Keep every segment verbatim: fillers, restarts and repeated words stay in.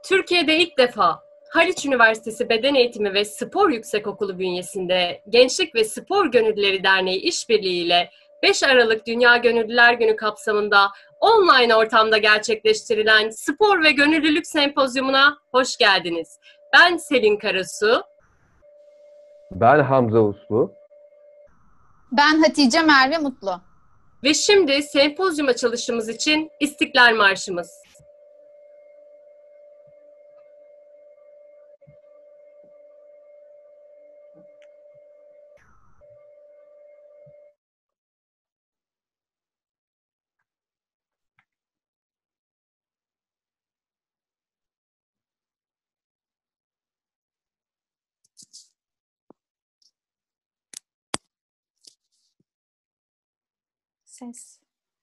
Türkiye'de ilk defa Haliç Üniversitesi Beden Eğitimi ve Spor Yüksekokulu bünyesinde Gençlik ve Spor Gönüllüleri Derneği işbirliğiyle beş Aralık Dünya Gönüllüler Günü kapsamında online ortamda gerçekleştirilen Spor ve Gönüllülük Sempozyumuna hoş geldiniz. Ben Selin Karasu. Ben Hamza Uslu. Ben Hatice Merve Mutlu. Ve şimdi sempozyum açılışımız için İstiklal Marşımız. Ses.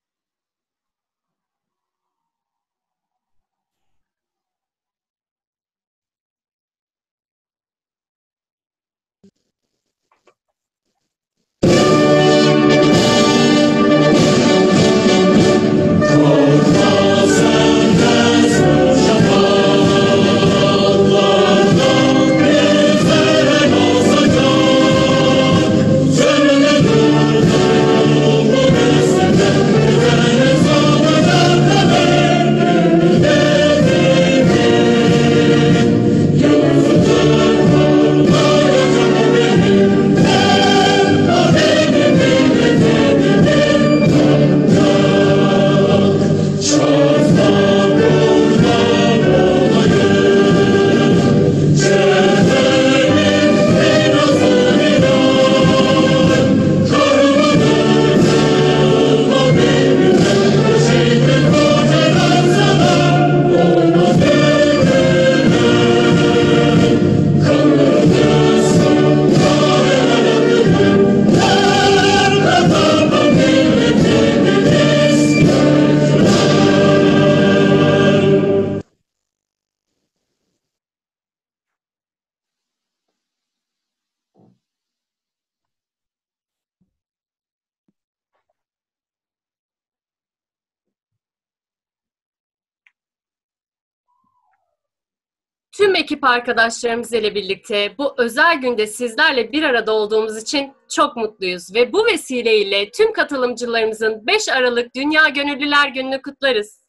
Tüm ekip arkadaşlarımız ile birlikte bu özel günde sizlerle bir arada olduğumuz için çok mutluyuz ve bu vesileyle tüm katılımcılarımızın beş Aralık Dünya Gönüllüler Günü'nü kutlarız.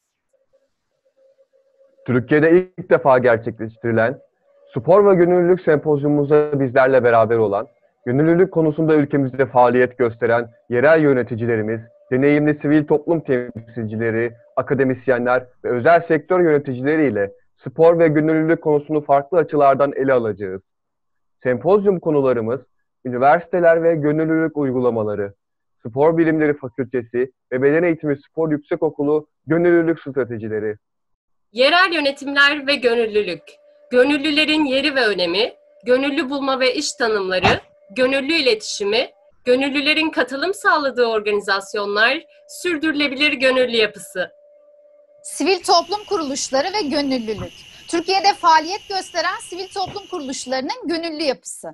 Türkiye'de ilk defa gerçekleştirilen Spor ve Gönüllülük Sempozyumumuzda bizlerle beraber olan, gönüllülük konusunda ülkemizde faaliyet gösteren yerel yöneticilerimiz, deneyimli sivil toplum temsilcileri, akademisyenler ve özel sektör yöneticileriyle spor ve gönüllülük konusunu farklı açılardan ele alacağız. Sempozyum konularımız, üniversiteler ve gönüllülük uygulamaları, Spor Bilimleri Fakültesi ve Beden Eğitimi Spor Yüksekokulu gönüllülük stratejileri. Yerel yönetimler ve gönüllülük, gönüllülerin yeri ve önemi, gönüllü bulma ve iş tanımları, gönüllü iletişimi, gönüllülerin katılım sağladığı organizasyonlar, sürdürülebilir gönüllü yapısı. Sivil toplum kuruluşları ve gönüllülük. Türkiye'de faaliyet gösteren sivil toplum kuruluşlarının gönüllü yapısı.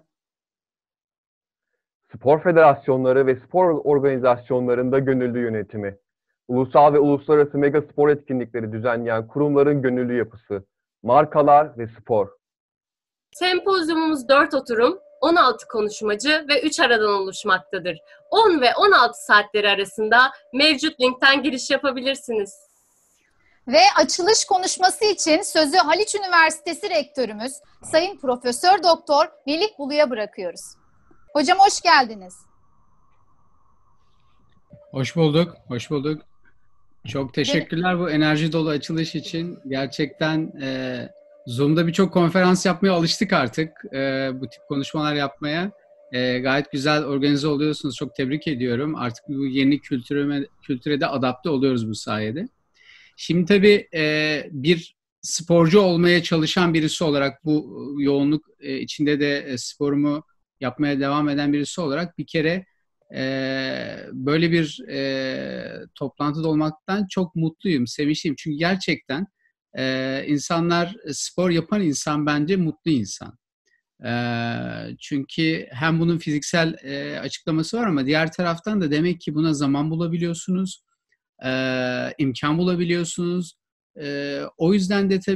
Spor federasyonları ve spor organizasyonlarında gönüllü yönetimi. Ulusal ve uluslararası mega spor etkinlikleri düzenleyen kurumların gönüllü yapısı. Markalar ve spor. Sempozyumumuz dört oturum, on altı konuşmacı ve üç aradan oluşmaktadır. on ve on altı saatleri arasında mevcut linkten giriş yapabilirsiniz. Ve açılış konuşması için sözü Haliç Üniversitesi Rektörümüz Sayın Profesör Doktor Melih Bulu'ya bırakıyoruz. Hocam hoş geldiniz. Hoş bulduk, hoş bulduk. Çok teşekkürler bu enerji dolu açılış için. Gerçekten e, Zoom'da birçok konferans yapmaya alıştık artık. E, bu tip konuşmalar yapmaya. E, gayet güzel organize oluyorsunuz. Çok tebrik ediyorum. Artık bu yeni kültüre, kültüre de adapte oluyoruz bu sayede. Şimdi tabii e, bir sporcu olmaya çalışan birisi olarak bu yoğunluk e, içinde de e, sporumu yapmaya devam eden birisi olarak bir kere e, böyle bir e, toplantıda olmaktan çok mutluyum, sevinçliyim. Çünkü gerçekten e, insanlar, spor yapan insan bence mutlu insan. E, çünkü hem bunun fiziksel e, açıklaması var ama diğer taraftan da demek ki buna zaman bulabiliyorsunuz. Ee, imkan bulabiliyorsunuz. Ee, o yüzden de tabii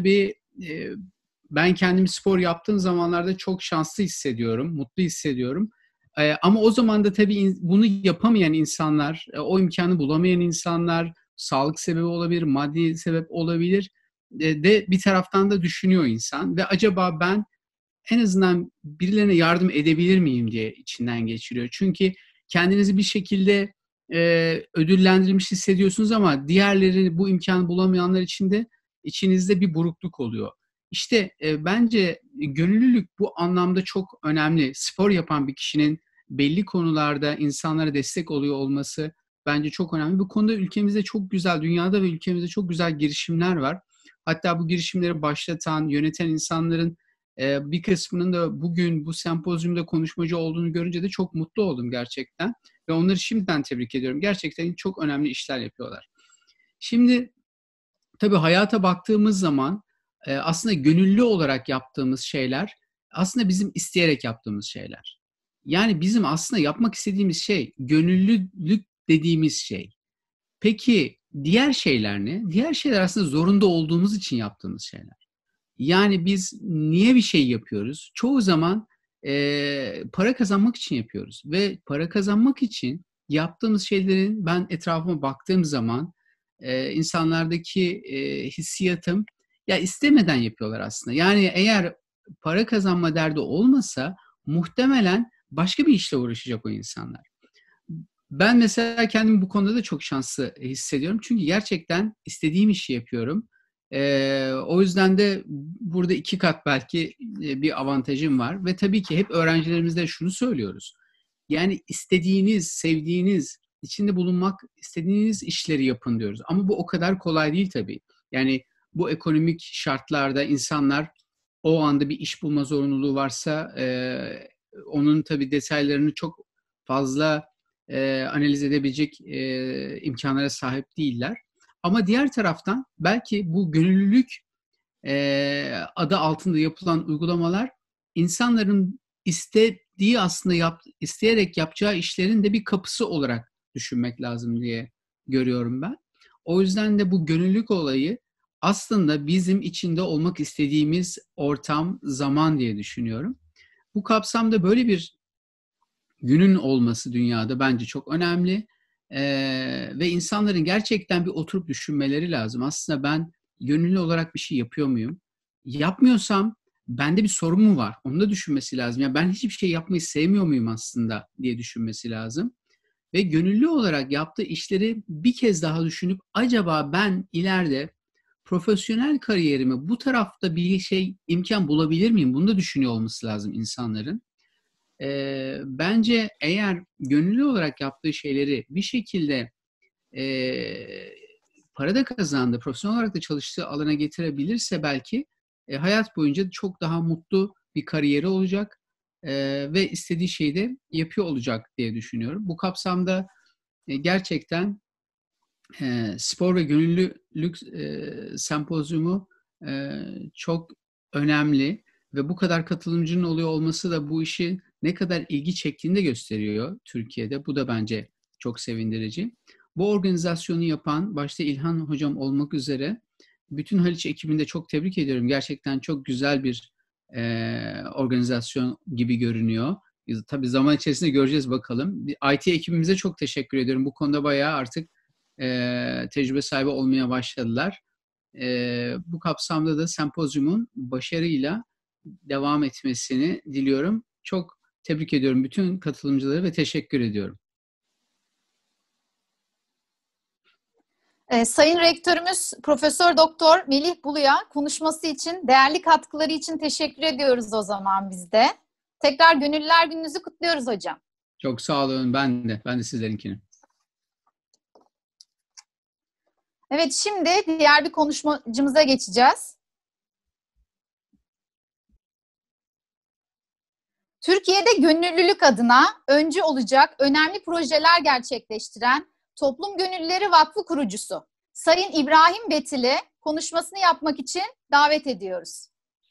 e, ben kendimi spor yaptığım zamanlarda çok şanslı hissediyorum, mutlu hissediyorum. E, ama o zaman da tabii in, bunu yapamayan insanlar, e, o imkanı bulamayan insanlar, sağlık sebebi olabilir, maddi sebep olabilir e, de bir taraftan da düşünüyor insan ve acaba ben en azından birilerine yardım edebilir miyim diye içinden geçiriyor. Çünkü kendinizi bir şekilde e, ödüllendirilmiş hissediyorsunuz ama diğerleri bu imkanı bulamayanlar için de içinizde bir burukluk oluyor. İşte e, bence gönüllülük bu anlamda çok önemli. Spor yapan bir kişinin belli konularda insanlara destek oluyor olması bence çok önemli. Bu konuda ülkemizde çok güzel, dünyada ve ülkemizde çok güzel girişimler var. Hatta bu girişimleri başlatan, yöneten insanların e, bir kısmının da bugün bu sempozyumda konuşmacı olduğunu görünce de çok mutlu oldum gerçekten. Ve onları şimdiden tebrik ediyorum. Gerçekten çok önemli işler yapıyorlar. Şimdi tabii hayata baktığımız zaman e, aslında gönüllü olarak yaptığımız şeyler aslında bizim isteyerek yaptığımız şeyler. Yani bizim aslında yapmak istediğimiz şey gönüllülük dediğimiz şey. Peki diğer şeyler ne? Diğer şeyler aslında zorunda olduğumuz için yaptığımız şeyler. Yani biz niye bir şey yapıyoruz? Çoğu zaman e, para kazanmak için yapıyoruz. Ve para kazanmak için yaptığımız şeylerin ben etrafıma baktığım zaman e, insanlardaki e, hissiyatım ya istemeden yapıyorlar aslında. Yani eğer para kazanma derdi olmasa muhtemelen başka bir işle uğraşacak o insanlar. Ben mesela kendimi bu konuda da çok şanslı hissediyorum. Çünkü gerçekten istediğim işi yapıyorum. Ee, o yüzden de burada iki kat belki bir avantajım var. Ve tabii ki hep öğrencilerimizde şunu söylüyoruz. Yani istediğiniz, sevdiğiniz, içinde bulunmak istediğiniz işleri yapın diyoruz. Ama bu o kadar kolay değil tabii. Yani bu ekonomik şartlarda insanlar o anda bir iş bulma zorunluluğu varsa e, onun tabii detaylarını çok fazla e, analiz edebilecek e, imkanlara sahip değiller. Ama diğer taraftan belki bu gönüllülük e, adı altında yapılan uygulamalar insanların istediği aslında yap, isteyerek yapacağı işlerin de bir kapısı olarak düşünmek lazım diye görüyorum ben. O yüzden de bu gönüllülük olayı aslında bizim içinde olmak istediğimiz ortam, zaman diye düşünüyorum. Bu kapsamda böyle bir günün olması dünyada bence çok önemli. Ee, ve insanların gerçekten bir oturup düşünmeleri lazım. Aslında ben gönüllü olarak bir şey yapıyor muyum? Yapmıyorsam bende bir sorun mu var? Onu da düşünmesi lazım. Yani ben hiçbir şey yapmayı sevmiyor muyum aslında diye düşünmesi lazım. Ve gönüllü olarak yaptığı işleri bir kez daha düşünüp acaba ben ileride profesyonel kariyerimi bu tarafta bir şey imkan bulabilir miyim? Bunu da düşünüyor olması lazım insanların. E, bence eğer gönüllü olarak yaptığı şeyleri bir şekilde e, para da kazandığı, profesyonel olarak da çalıştığı alana getirebilirse belki e, hayat boyunca çok daha mutlu bir kariyeri olacak e, ve istediği şeyi de yapıyor olacak diye düşünüyorum. Bu kapsamda e, gerçekten e, spor ve gönüllülük e, sempozyumu e, çok önemli ve bu kadar katılımcının oluyor olması da bu işi ne kadar ilgi çektiğini de gösteriyor Türkiye'de. Bu da bence çok sevindirici. Bu organizasyonu yapan başta İlhan Hocam olmak üzere bütün Haliç ekibini de çok tebrik ediyorum. Gerçekten çok güzel bir e, organizasyon gibi görünüyor. Tabii zaman içerisinde göreceğiz bakalım. I T ekibimize çok teşekkür ediyorum. Bu konuda bayağı artık e, tecrübe sahibi olmaya başladılar. E, bu kapsamda da sempozyumun başarıyla devam etmesini diliyorum. Çok tebrik ediyorum bütün katılımcıları ve teşekkür ediyorum. Ee, Sayın Rektörümüz Profesör Doktor Melih Bulu'ya konuşması için, değerli katkıları için teşekkür ediyoruz o zaman biz de. Tekrar Gönüllüler Gününüzü kutluyoruz hocam. Çok sağ olun. Ben de. Ben de sizlerinkini. Evet, şimdi diğer bir konuşmacımıza geçeceğiz. Türkiye'de gönüllülük adına öncü olacak önemli projeler gerçekleştiren Toplum Gönüllüleri Vakfı kurucusu Sayın İbrahim Betil'i konuşmasını yapmak için davet ediyoruz.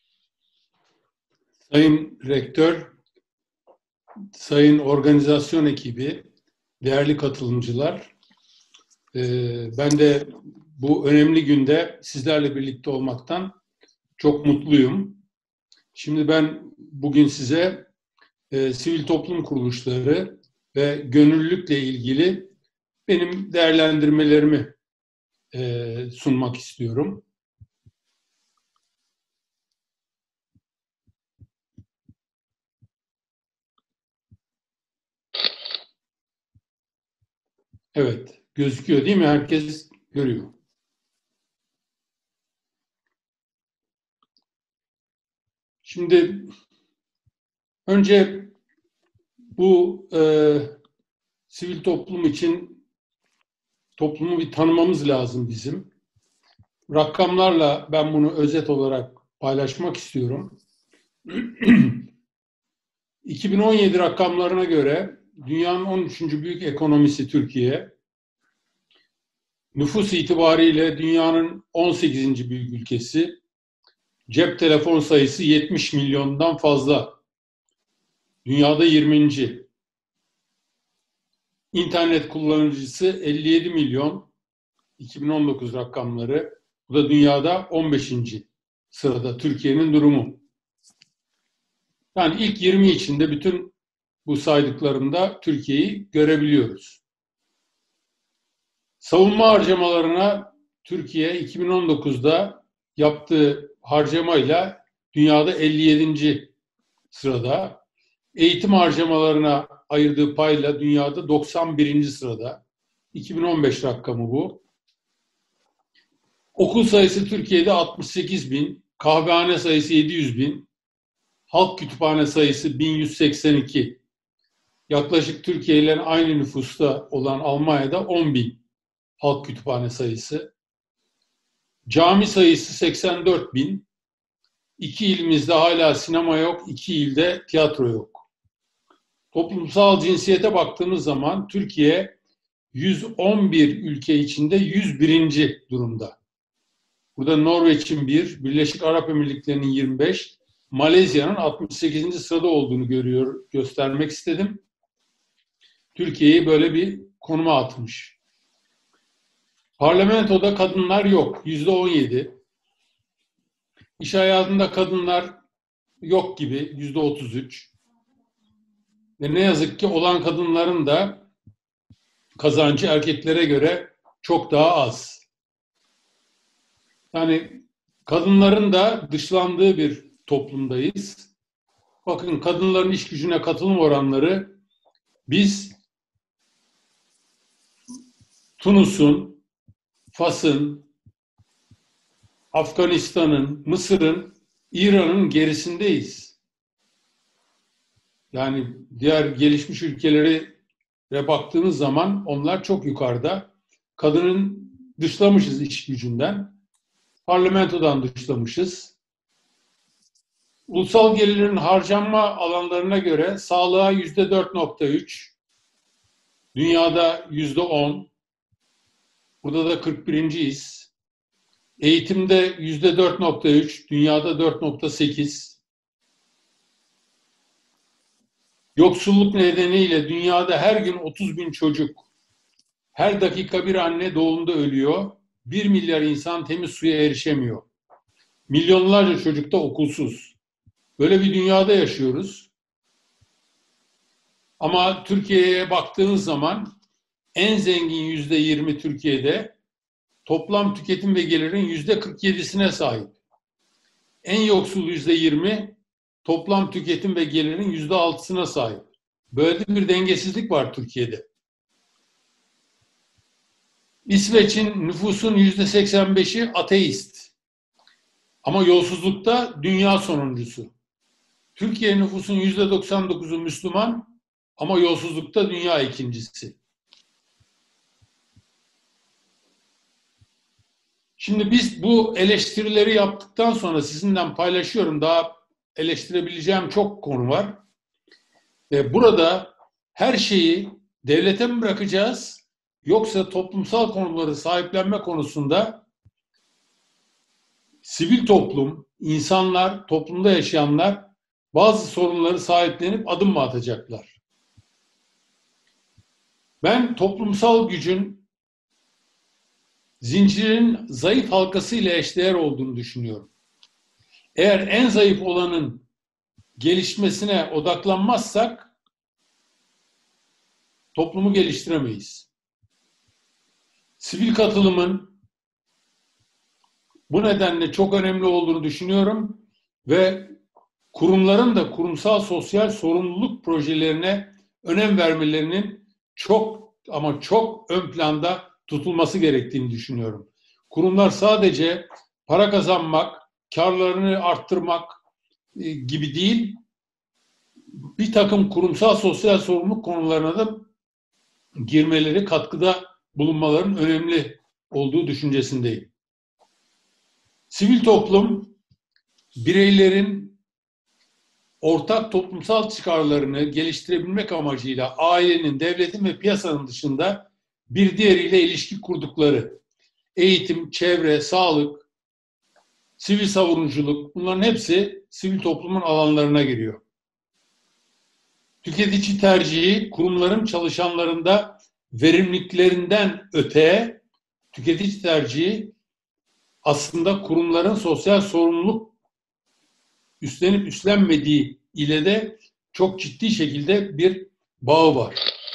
Sayın Rektör, Sayın Organizasyon ekibi, değerli katılımcılar, ben de bu önemli günde sizlerle birlikte olmaktan Çok mutluyum. Şimdi ben bugün size e, sivil toplum kuruluşları ve gönüllülükle ilgili benim değerlendirmelerimi e, sunmak istiyorum. Evet, gözüküyor değil mi? Herkes görüyor. Şimdi önce bu e, sivil toplum için toplumu bir tanımamız lazım bizim. Rakamlarla ben bunu özet olarak paylaşmak istiyorum. iki bin on yedi rakamlarına göre dünyanın on üçüncü büyük ekonomisi Türkiye. Nüfus itibariyle dünyanın on sekizinci büyük ülkesi. Cep telefon sayısı yetmiş milyondan fazla. Dünyada yirminci. İnternet kullanıcısı elli yedi milyon. iki bin on dokuz rakamları. Bu da dünyada on beşinci sırada Türkiye'nin durumu. Yani ilk yirmi içinde bütün bu saydıklarımda Türkiye'yi görebiliyoruz. Savunma harcamalarına Türkiye iki bin on dokuzda yaptığı harcamayla dünyada elli yedinci sırada. Eğitim harcamalarına ayırdığı payla dünyada doksan birinci sırada. iki bin on beş rakamı bu. Okul sayısı Türkiye'de altmış sekiz bin, kahvehane sayısı yedi yüz bin, halk kütüphane sayısı bin yüz seksen iki. Yaklaşık Türkiye ile aynı nüfusta olan Almanya'da on bin halk kütüphane sayısı. Cami sayısı seksen dört bin. İki ilimizde hala sinema yok, iki ilde tiyatro yok. Toplumsal cinsiyete baktığımız zaman Türkiye yüz on bir ülke içinde yüz birinci durumda. Burada Norveç'in bir, Birleşik Arap Emirlikleri'nin yirmi beş, Malezya'nın altmış sekizinci sırada olduğunu görüyor, göstermek istedim. Türkiye'yi böyle bir konuma atmış. Parlamentoda kadınlar yok, yüzde on yedi. İş hayatında kadınlar yok gibi, yüzde otuz üç. Ve ne yazık ki olan kadınların da kazancı erkeklere göre çok daha az. Yani kadınların da dışlandığı bir toplumdayız. Bakın kadınların iş gücüne katılım oranları biz Tunus'un, Fas'ın, Afganistan'ın, Mısır'ın, İran'ın gerisindeyiz. Yani diğer gelişmiş ülkelere baktığınız zaman onlar çok yukarıda. Kadının dışlamışız iş gücünden. Parlamentodan dışlamışız. Ulusal gelirin harcanma alanlarına göre sağlığa yüzde dört nokta üç, dünyada yüzde on, burada da kırk birinciyiz. Eğitimde yüzde dört nokta üç, dünyada dört nokta sekiz. Yoksulluk nedeniyle dünyada her gün otuz bin çocuk, her dakika bir anne doğumda ölüyor. Bir milyar insan temiz suya erişemiyor. Milyonlarca çocuk da okulsuz. Böyle bir dünyada yaşıyoruz. Ama Türkiye'ye baktığınız zaman en zengin yüzde yirmi Türkiye'de, toplam tüketim ve gelirin yüzde kırk yedisine sahip. En yoksul yüzde yirmi, toplam tüketim ve gelirin yüzde altısına sahip. Böyle bir dengesizlik var Türkiye'de. İsveç'in nüfusun yüzde seksen beşi ateist. Ama yolsuzlukta dünya sonuncusu. Türkiye nüfusun yüzde doksan dokuzu Müslüman ama yolsuzlukta dünya ikincisi. Şimdi biz bu eleştirileri yaptıktan sonra sizinle paylaşıyorum. Daha eleştirebileceğim çok konu var. Ve burada her şeyi devlete mi bırakacağız yoksa toplumsal konuları sahiplenme konusunda sivil toplum, insanlar, toplumda yaşayanlar bazı sorunları sahiplenip adım mı atacaklar? Ben toplumsal gücün zincirin zayıf halkasıyla eşdeğer olduğunu düşünüyorum. Eğer en zayıf olanın gelişmesine odaklanmazsak toplumu geliştiremeyiz. Sivil katılımın bu nedenle çok önemli olduğunu düşünüyorum ve kurumların da kurumsal sosyal sorumluluk projelerine önem vermelerinin çok ama çok ön planda tutulması gerektiğini düşünüyorum. Kurumlar sadece para kazanmak, karlarını arttırmak e, gibi değil, bir takım kurumsal sosyal sorumluluk konularına da girmeleri, katkıda bulunmaların önemli olduğu düşüncesindeyim. Sivil toplum, bireylerin ortak toplumsal çıkarlarını geliştirebilmek amacıyla ailenin, devletin ve piyasanın dışında bir diğeriyle ilişki kurdukları eğitim, çevre, sağlık, sivil savunuculuk, bunların hepsi sivil toplumun alanlarına giriyor. Tüketici tercihi kurumların çalışanlarında verimliliklerinden öte, tüketici tercihi aslında kurumların sosyal sorumluluk üstlenip üstlenmediği ile de çok ciddi şekilde bir bağı var.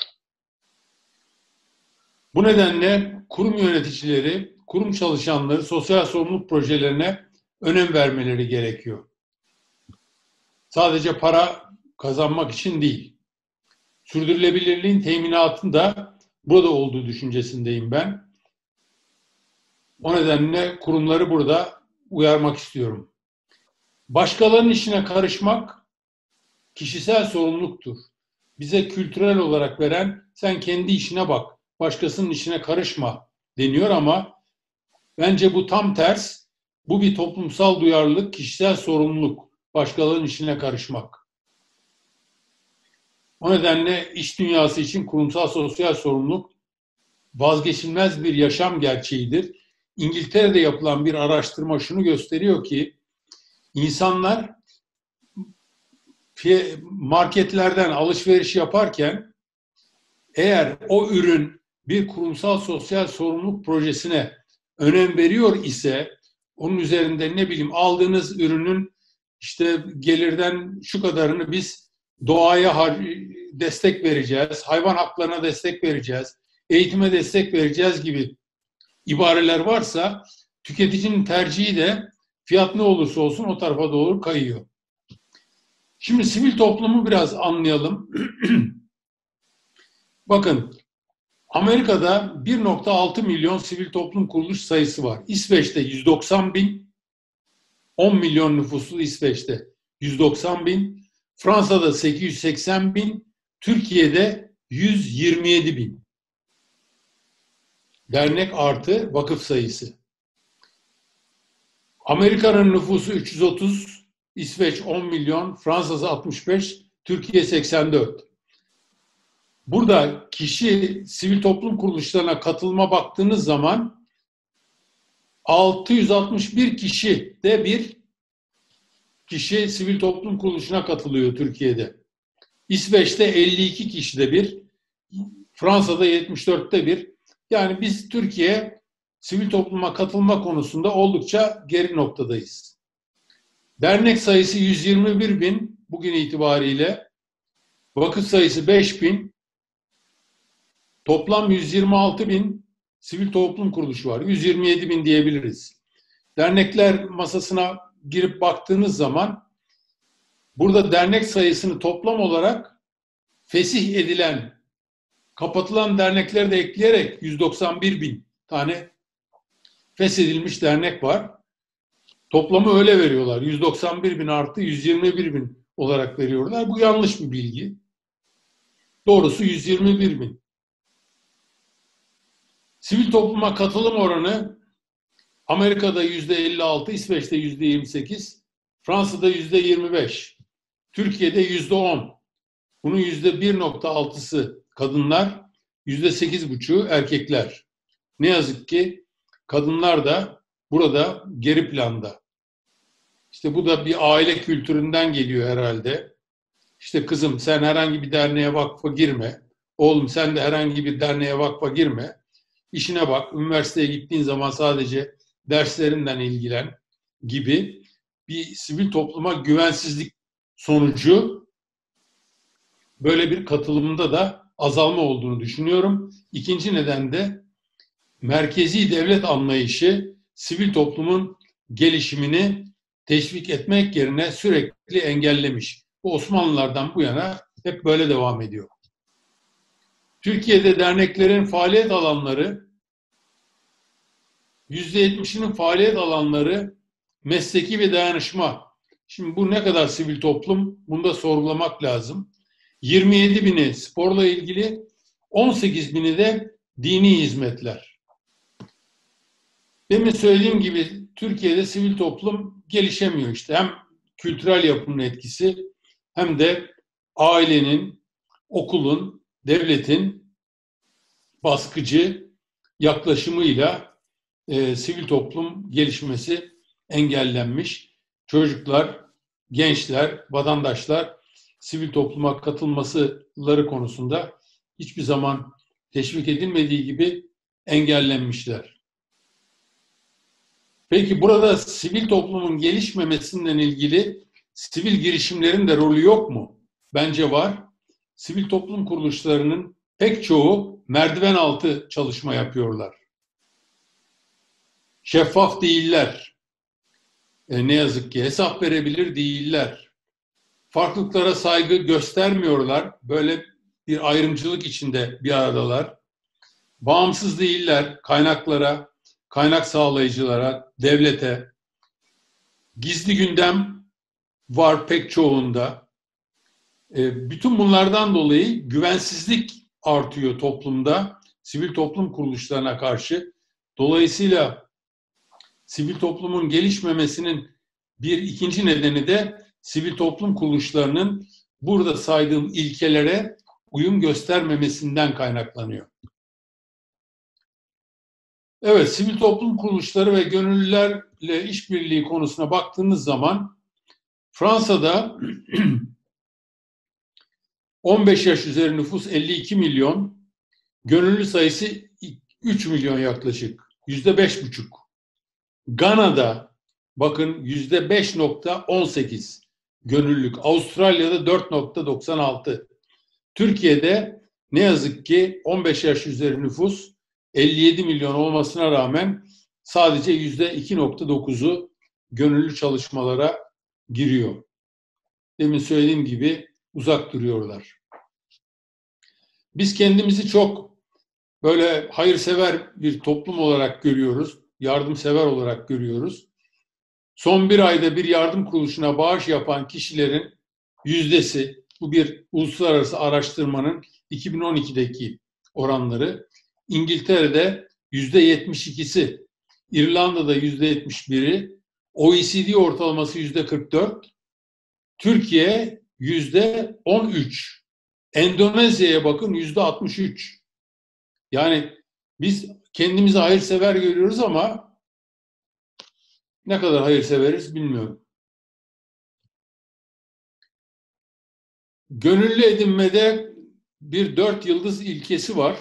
Bu nedenle kurum yöneticileri, kurum çalışanları sosyal sorumluluk projelerine önem vermeleri gerekiyor. Sadece para kazanmak için değil. Sürdürülebilirliğin teminatında burada olduğu düşüncesindeyim ben. O nedenle kurumları burada uyarmak istiyorum. Başkalarının işine karışmak kişisel sorumluluktur. Bize kültürel olarak veren sen kendi işine bak, başkasının işine karışma deniyor ama bence bu tam ters. Bu bir toplumsal duyarlılık, kişisel sorumluluk, başkalarının işine karışmak. O nedenle iş dünyası için kurumsal sosyal sorumluluk vazgeçilmez bir yaşam gerçeğidir. İngiltere'de yapılan bir araştırma şunu gösteriyor ki insanlar marketlerden alışveriş yaparken eğer o ürün bir kurumsal sosyal sorumluluk projesine önem veriyor ise onun üzerinde ne bileyim aldığınız ürünün işte gelirden şu kadarını biz doğaya destek vereceğiz, hayvan haklarına destek vereceğiz, eğitime destek vereceğiz gibi ibareler varsa tüketicinin tercihi de fiyat ne olursa olsun o tarafa doğru kayıyor. Şimdi sivil toplumu biraz anlayalım. Bakın, Amerika'da bir nokta altı milyon sivil toplum kuruluş sayısı var. İsveç'te yüz doksan bin, on milyon nüfuslu İsveç'te yüz doksan bin, Fransa'da sekiz yüz seksen bin, Türkiye'de yüz yirmi yedi bin. Dernek artı vakıf sayısı. Amerika'nın nüfusu üç yüz otuz, İsveç on milyon, Fransa altmış beş, Türkiye seksen dört. Burada kişi sivil toplum kuruluşlarına katılma baktığınız zaman altı yüz altmış bir kişi de bir kişi sivil toplum kuruluşuna katılıyor Türkiye'de. İsveç'te elli iki kişide bir, Fransa'da yetmiş dörtte bir. Yani biz Türkiye sivil topluma katılma konusunda oldukça geri noktadayız. Dernek sayısı yüz yirmi bir bin bugün itibariyle, vakıf sayısı beş bin, toplam yüz yirmi altı bin sivil toplum kuruluşu var. yüz yirmi yedi bin diyebiliriz. Dernekler masasına girip baktığınız zaman burada dernek sayısını toplam olarak fesih edilen, kapatılan dernekleri de ekleyerek yüz doksan bir bin tane feshedilmiş dernek var. Toplamı öyle veriyorlar. yüz doksan bir bin artı yüz yirmi bir bin olarak veriyorlar. Bu yanlış bir bilgi. Doğrusu yüz yirmi bir bin. Sivil topluma katılım oranı Amerika'da yüzde elli altı, İsveç'te yüzde yirmi sekiz, Fransa'da yüzde yirmi beş, Türkiye'de yüzde on. Bunun yüzde bir nokta altısı kadınlar, yüzde sekiz buçuğu erkekler. Ne yazık ki kadınlar da burada geri planda. İşte bu da bir aile kültüründen geliyor herhalde. İşte kızım sen herhangi bir derneğe, vakfa girme. Oğlum sen de herhangi bir derneğe, vakfa girme. İşine bak, üniversiteye gittiğin zaman sadece derslerinden ilgilen gibi bir sivil topluma güvensizlik sonucu böyle bir katılımda da azalma olduğunu düşünüyorum. İkinci neden de merkezi devlet anlayışı sivil toplumun gelişimini teşvik etmek yerine sürekli engellemiş. Bu Osmanlılardan bu yana hep böyle devam ediyor. Türkiye'de derneklerin faaliyet alanları, yüzde yetmişinin faaliyet alanları mesleki ve dayanışma. Şimdi bu ne kadar sivil toplum? Bunu da sorgulamak lazım. yirmi yedi bini sporla ilgili, on sekiz bini de dini hizmetler. Demin söylediğim gibi Türkiye'de sivil toplum gelişemiyor işte. Hem kültürel yapının etkisi hem de ailenin, okulun, devletin baskıcı yaklaşımıyla e, sivil toplum gelişmesi engellenmiş. Çocuklar, gençler, vatandaşlar sivil topluma katılmaları konusunda hiçbir zaman teşvik edilmediği gibi engellenmişler. Peki burada sivil toplumun gelişmemesinden ilgili sivil girişimlerin de rolü yok mu? Bence var. Sivil toplum kuruluşlarının pek çoğu merdiven altı çalışma yapıyorlar. Şeffaf değiller. E, ne yazık ki hesap verebilir değiller. Farklılıklara saygı göstermiyorlar. Böyle bir ayrımcılık içinde bir aradalar. Bağımsız değiller kaynaklara, kaynak sağlayıcılara, devlete. Gizli gündem var pek çoğunda. E, bütün bunlardan dolayı güvensizlik artıyor toplumda, sivil toplum kuruluşlarına karşı. Dolayısıyla sivil toplumun gelişmemesinin bir ikinci nedeni de sivil toplum kuruluşlarının burada saydığım ilkelere uyum göstermemesinden kaynaklanıyor. Evet, sivil toplum kuruluşları ve gönüllülerle işbirliği konusuna baktığınız zaman Fransa'da on beş yaş üzeri nüfus elli iki milyon, gönüllü sayısı üç milyon yaklaşık, yüzde beş buçuk. Gana'da bakın yüzde beş nokta on sekiz gönüllülük, Avustralya'da dört nokta doksan altı. Türkiye'de ne yazık ki on beş yaş üzeri nüfus elli yedi milyon olmasına rağmen sadece yüzde iki nokta dokuzu gönüllü çalışmalara giriyor. Demin söylediğim gibi uzak duruyorlar. Biz kendimizi çok böyle hayırsever bir toplum olarak görüyoruz, yardımsever olarak görüyoruz. Son bir ayda bir yardım kuruluşuna bağış yapan kişilerin yüzdesi, bu bir uluslararası araştırmanın iki bin on ikideki oranları, İngiltere'de yüzde yetmiş ikisi, İrlanda'da yüzde yetmiş biri, O E C D ortalaması yüzde kırk dört, Türkiye yüzde on üç, Endonezya'ya bakın yüzde altmış üç. Yani biz kendimizi hayırsever görüyoruz ama ne kadar hayırseveriz bilmiyorum. Gönüllü edinmede bir dört yıldız ilkesi var.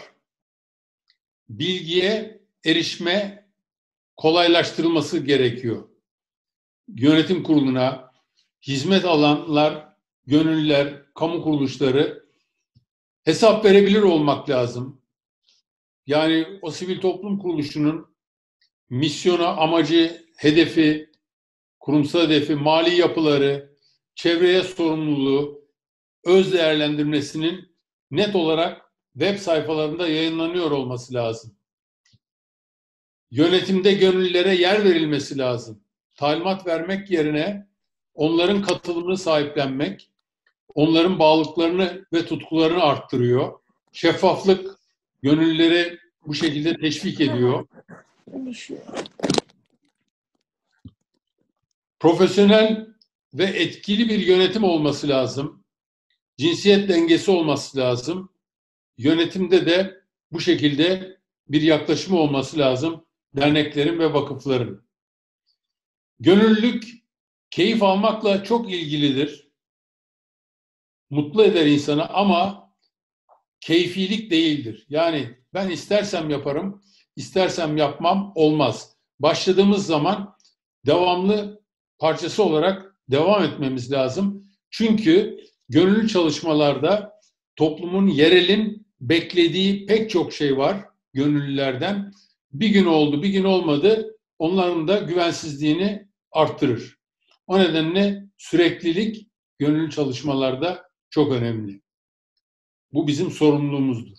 Bilgiye erişme kolaylaştırılması gerekiyor. Yönetim kuruluna, hizmet alanlar, gönüllüler, kamu kuruluşları hesap verebilir olmak lazım. Yani o sivil toplum kuruluşunun misyonu, amacı, hedefi, kurumsal hedefi, mali yapıları, çevreye sorumluluğu, öz değerlendirmesinin net olarak web sayfalarında yayınlanıyor olması lazım. Yönetimde gönüllülere yer verilmesi lazım. Talimat vermek yerine onların katılımını sahiplenmek, onların bağlılıklarını ve tutkularını arttırıyor. Şeffaflık gönüllüleri bu şekilde teşvik ediyor. Profesyonel ve etkili bir yönetim olması lazım. Cinsiyet dengesi olması lazım. Yönetimde de bu şekilde bir yaklaşım olması lazım derneklerin ve vakıfların. Gönüllülük keyif almakla çok ilgilidir. Mutlu eder insanı ama keyfilik değildir. Yani ben istersem yaparım, istersem yapmam olmaz. Başladığımız zaman devamlı parçası olarak devam etmemiz lazım. Çünkü gönüllü çalışmalarda toplumun, yerelin beklediği pek çok şey var gönüllülerden. Bir gün oldu, bir gün olmadı, onların da güvensizliğini arttırır. O nedenle süreklilik gönüllü çalışmalarda çok önemli. Bu bizim sorumluluğumuzdur.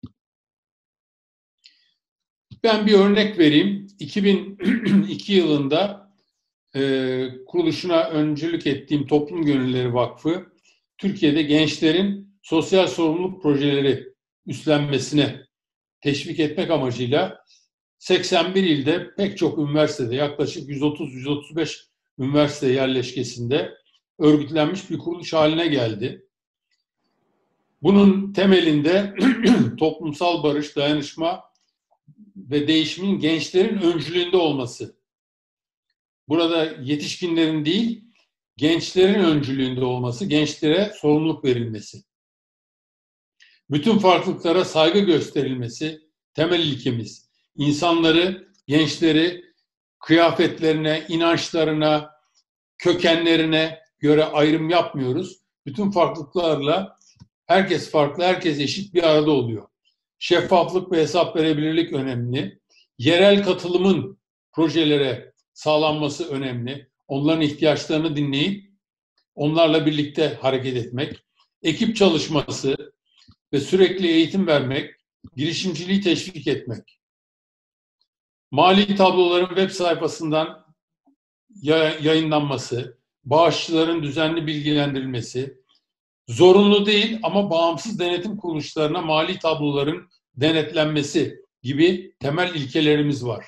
Ben bir örnek vereyim. iki bin iki yılında e, kuruluşuna öncülük ettiğim Toplum Gönüllüleri Vakfı, Türkiye'de gençlerin sosyal sorumluluk projeleri üstlenmesine teşvik etmek amacıyla seksen bir ilde pek çok üniversitede, yaklaşık yüz otuz yüz otuz beş üniversite yerleşkesinde örgütlenmiş bir kuruluş haline geldi. Bunun temelinde toplumsal barış, dayanışma ve değişimin gençlerin öncülüğünde olması. Burada yetişkinlerin değil, gençlerin öncülüğünde olması, gençlere sorumluluk verilmesi. Bütün farklılıklara saygı gösterilmesi temel ilkemiz. İnsanları, gençleri kıyafetlerine, inançlarına, kökenlerine göre ayrım yapmıyoruz. Bütün farklılıklarla herkes farklı, herkes eşit bir arada oluyor. Şeffaflık ve hesap verebilirlik önemli. Yerel katılımın projelere sağlanması önemli. Onların ihtiyaçlarını dinleyip onlarla birlikte hareket etmek. Ekip çalışması ve sürekli eğitim vermek, girişimciliği teşvik etmek. Mali tabloların web sayfasından yayınlanması, bağışçıların düzenli bilgilendirilmesi, zorunlu değil ama bağımsız denetim kuruluşlarına mali tabloların denetlenmesi gibi temel ilkelerimiz var.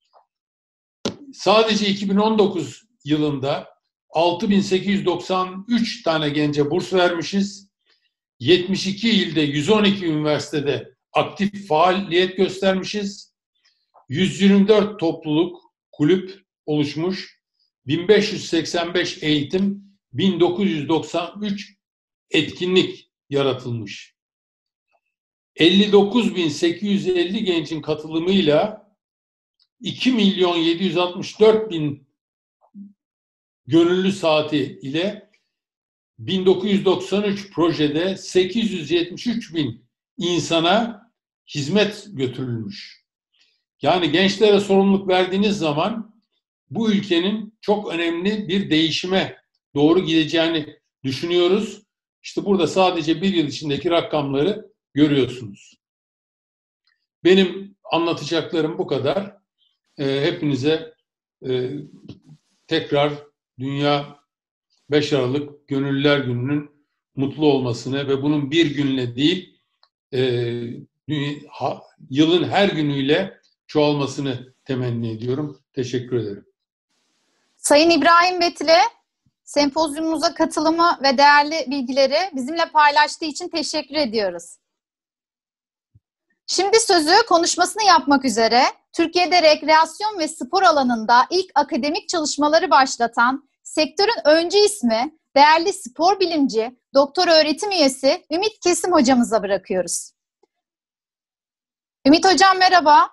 Sadece iki bin on dokuz yılında altı bin sekiz yüz doksan üç tane gence burs vermişiz. yetmiş iki ilde yüz on iki üniversitede aktif faaliyet göstermişiz. yüz yirmi dört topluluk, kulüp oluşmuş. bin beş yüz seksen beş eğitim, bin dokuz yüz doksan üç etkinlik yaratılmış. elli dokuz bin sekiz yüz elli gencin katılımıyla iki milyon yedi yüz altmış dört bin gönüllü saati ile bin dokuz yüz doksan üç projede sekiz yüz yetmiş üç bin insana hizmet götürülmüş. Yani gençlere sorumluluk verdiğiniz zaman bu ülkenin çok önemli bir değişime doğru gideceğini düşünüyoruz. İşte burada sadece bir yıl içindeki rakamları görüyorsunuz. Benim anlatacaklarım bu kadar. E, hepinize e, tekrar Dünya beş Aralık Gönüllüler Günü'nün mutlu olmasını ve bunun bir günle değil, e, ha, yılın her günüyle çoğalmasını temenni ediyorum. Teşekkür ederim. Sayın İbrahim Betile, sempozyumumuza katılımı ve değerli bilgileri bizimle paylaştığı için teşekkür ediyoruz. Şimdi sözü konuşmasını yapmak üzere Türkiye'de rekreasyon ve spor alanında ilk akademik çalışmaları başlatan sektörün öncü ismi, değerli spor bilimci, doktor öğretim üyesi Ümit Kesim hocamıza bırakıyoruz. Ümit hocam merhaba.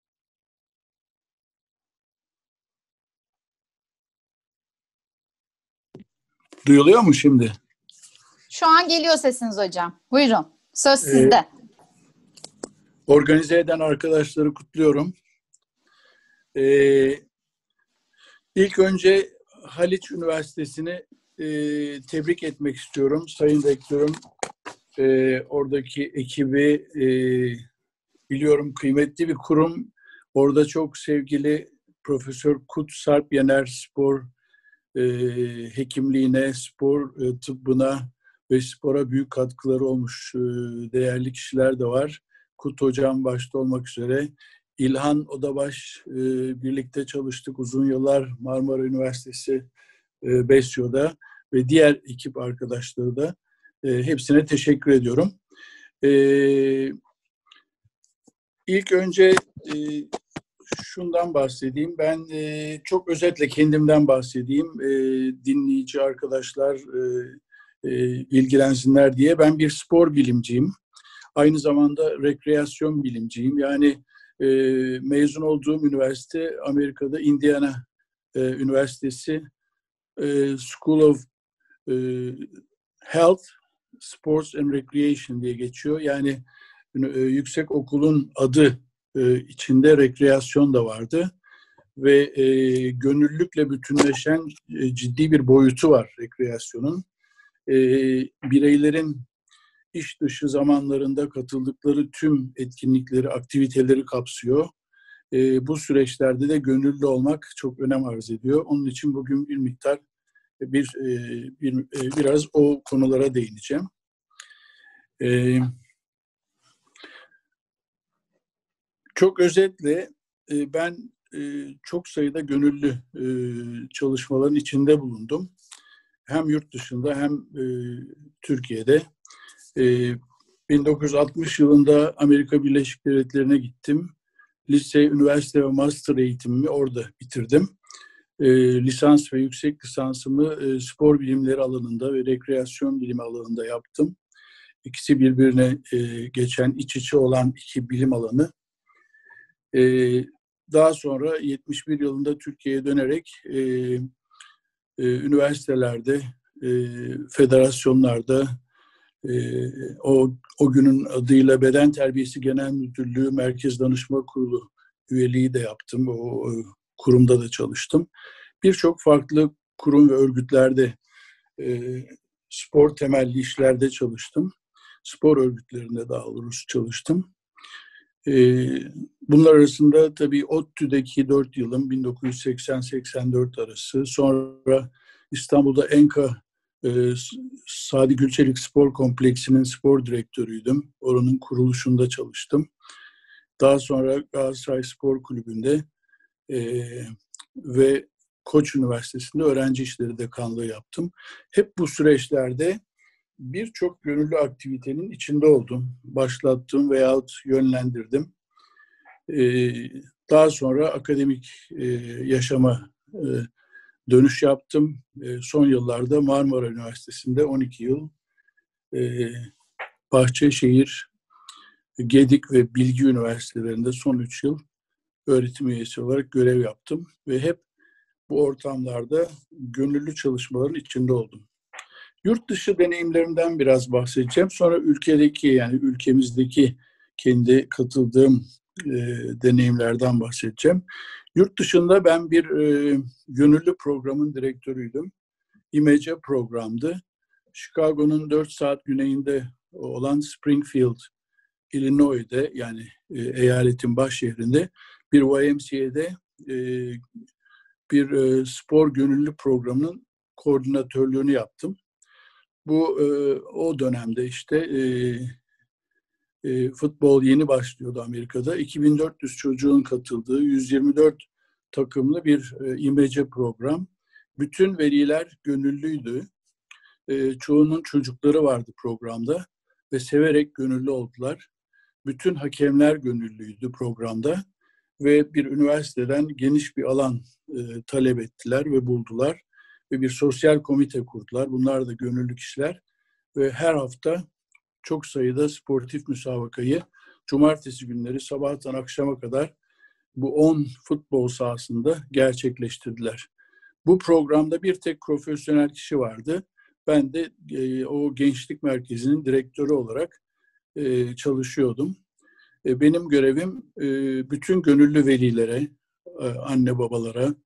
Duyuluyor mu şimdi? Şu an geliyor sesiniz hocam. Buyurun. Söz sizde. Ee, organize eden arkadaşları kutluyorum. Ee, ilk önce Haliç Üniversitesi'ni e, tebrik etmek istiyorum. Sayın Rektörüm, e, oradaki ekibi e, biliyorum kıymetli bir kurum. Orada çok sevgili Profesör Kut Sarp Yener spor e, hekimliğine, spor e, tıbbına ve spora büyük katkıları olmuş e, değerli kişiler de var. Kut Hocam başta olmak üzere. İlhan Odabaş e, birlikte çalıştık uzun yıllar Marmara Üniversitesi e, BESYO'da ve diğer ekip arkadaşları da e, hepsine teşekkür ediyorum. E, ilk önce e, şundan bahsedeyim. Ben e, çok özetle kendimden bahsedeyim. E, dinleyici arkadaşlar e, e, ilgilensinler diye. Ben bir spor bilimciyim. Aynı zamanda rekreasyon bilimciyim. Yani e, mezun olduğum üniversite Amerika'da Indiana e, Üniversitesi e, School of e, Health, Sports and Recreation diye geçiyor. Yani e, yüksek okulun adı e, içinde rekreasyon da vardı. Ve e, gönüllülükle bütünleşen e, ciddi bir boyutu var rekreasyonun. E, bireylerin iş dışı zamanlarında katıldıkları tüm etkinlikleri, aktiviteleri kapsıyor. E, bu süreçlerde de gönüllü olmak çok önem arz ediyor. Onun için bugün bir miktar bir, e, bir e, biraz o konulara değineceğim. E, çok özetle e, ben e, çok sayıda gönüllü e, çalışmaların içinde bulundum. Hem yurt dışında hem e, Türkiye'de. E, bin dokuz yüz altmış yılında Amerika Birleşik Devletleri'ne gittim. Lise, üniversite ve master eğitimimi orada bitirdim. E, lisans ve yüksek lisansımı e, spor bilimleri alanında ve rekreasyon bilimi alanında yaptım. İkisi birbirine e, geçen, iç içe olan iki bilim alanı. E, daha sonra yetmiş bir yılında Türkiye'ye dönerek e, e, üniversitelerde, e, federasyonlarda, e, o, o günün adıyla Beden Terbiyesi Genel Müdürlüğü Merkez Danışma Kurulu üyeliği de yaptım. O, o kurumda da çalıştım. Birçok farklı kurum ve örgütlerde e, spor temelli işlerde çalıştım. Spor örgütlerinde daha doğrusu çalıştım. E, bunlar arasında tabii ODTÜ'deki dört yılım bin dokuz yüz seksen seksen dört arası. Sonra İstanbul'da Enka e, Sadi Gülçelik Spor Kompleksi'nin spor direktörüydüm. Oranın kuruluşunda çalıştım. Daha sonra Galatasaray Spor Kulübü'nde e, ve Koç Üniversitesi'nde öğrenci işleri dekanlığı yaptım. Hep bu süreçlerde birçok gönüllü aktivitenin içinde oldum. Başlattım veyahut yönlendirdim. Ee, daha sonra akademik e, yaşama e, dönüş yaptım. E, son yıllarda Marmara Üniversitesi'nde on iki yıl, e, Bahçeşehir, Gedik ve Bilgi Üniversitelerinde son üç yıl öğretim üyesi olarak görev yaptım. Ve hep bu ortamlarda gönüllü çalışmaların içinde oldum. Yurt dışı deneyimlerimden biraz bahsedeceğim. Sonra ülkedeki, yani ülkemizdeki kendi katıldığım e, deneyimlerden bahsedeceğim. Yurt dışında ben bir e, gönüllü programın direktörüydüm. İMECE programdı. Chicago'nun dört saat güneyinde olan Springfield, Illinois'de, yani e, eyaletin baş şehrinde bir Y M C A'de e, bir e, spor gönüllü programının koordinatörlüğünü yaptım. Bu e, o dönemde işte e, e, futbol yeni başlıyordu Amerika'da. iki bin dört yüz çocuğun katıldığı yüz yirmi dört takımlı bir e, İMECE program. Bütün veliler gönüllüydü. E, çoğunun çocukları vardı programda ve severek gönüllü oldular. Bütün hakemler gönüllüydü programda ve bir üniversiteden geniş bir alan e, talep ettiler ve buldular. Ve bir sosyal komite kurdular. Bunlar da gönüllü kişiler. Ve her hafta çok sayıda sportif müsabakayı cumartesi günleri sabahtan akşama kadar bu on futbol sahasında gerçekleştirdiler. Bu programda bir tek profesyonel kişi vardı. Ben de e, o gençlik merkezinin direktörü olarak e, çalışıyordum. E, benim görevim e, bütün gönüllü velilere, e, anne babalara,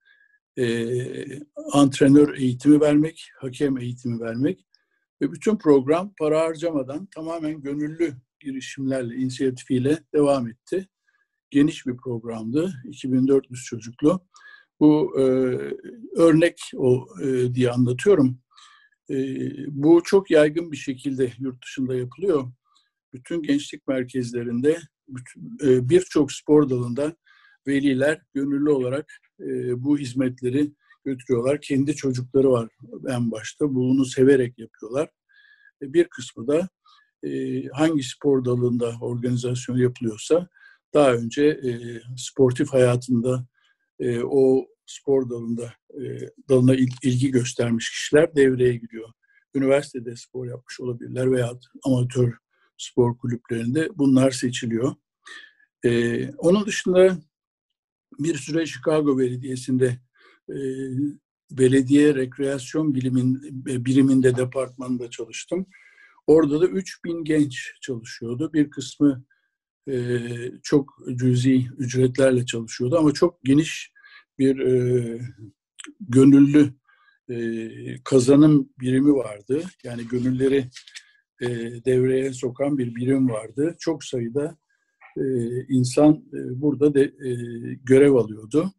e, antrenör eğitimi vermek, hakem eğitimi vermek ve bütün program para harcamadan tamamen gönüllü girişimlerle, inisiyatifiyle devam etti. Geniş bir programdı, iki bin dört yüz çocuklu. Bu e, örnek o e, diye anlatıyorum. E, bu çok yaygın bir şekilde yurt dışında yapılıyor. Bütün gençlik merkezlerinde, e, birçok spor dalında veliler gönüllü olarak e, bu hizmetleri götürüyorlar. Kendi çocukları var en başta. Bunu severek yapıyorlar. E, bir kısmı da e, hangi spor dalında organizasyon yapılıyorsa daha önce e, sportif hayatında e, o spor dalında e, dalına il, ilgi göstermiş kişiler devreye giriyor. Üniversitede spor yapmış olabilirler veya amatör spor kulüplerinde bunlar seçiliyor. E, onun dışında bir süre Chicago Belediyesi'nde e, belediye rekreasyon bilimin, biriminde, departmanında çalıştım. Orada da üç bin genç çalışıyordu. Bir kısmı e, çok cüzi ücretlerle çalışıyordu ama çok geniş bir e, gönüllü e, kazanım birimi vardı. Yani gönülleri e, devreye sokan bir birim vardı. Çok sayıda e, insan e, burada de, e, görev alıyordu.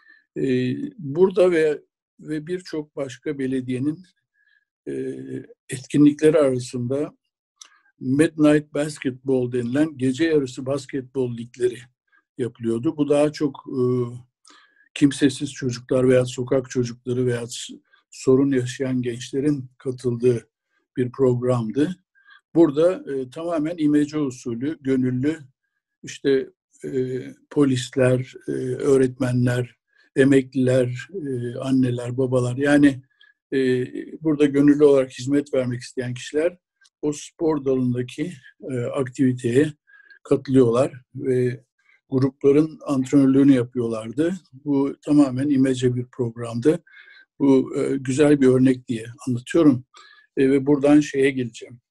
E, burada ve ve birçok başka belediyenin e, etkinlikleri arasında Midnight Basketball denilen gece yarısı basketbol ligleri yapılıyordu. Bu daha çok e, kimsesiz çocuklar veya sokak çocukları veya sorun yaşayan gençlerin katıldığı bir programdı. Burada e, tamamen imece usulü, gönüllü işte e, polisler, e, öğretmenler, emekliler, e, anneler, babalar yani e, burada gönüllü olarak hizmet vermek isteyen kişiler o spor dalındaki e, aktiviteye katılıyorlar ve grupların antrenörlüğünü yapıyorlardı. Bu tamamen imece bir programdı. Bu e, güzel bir örnek diye anlatıyorum. E, ve buradan şeye geleceğim.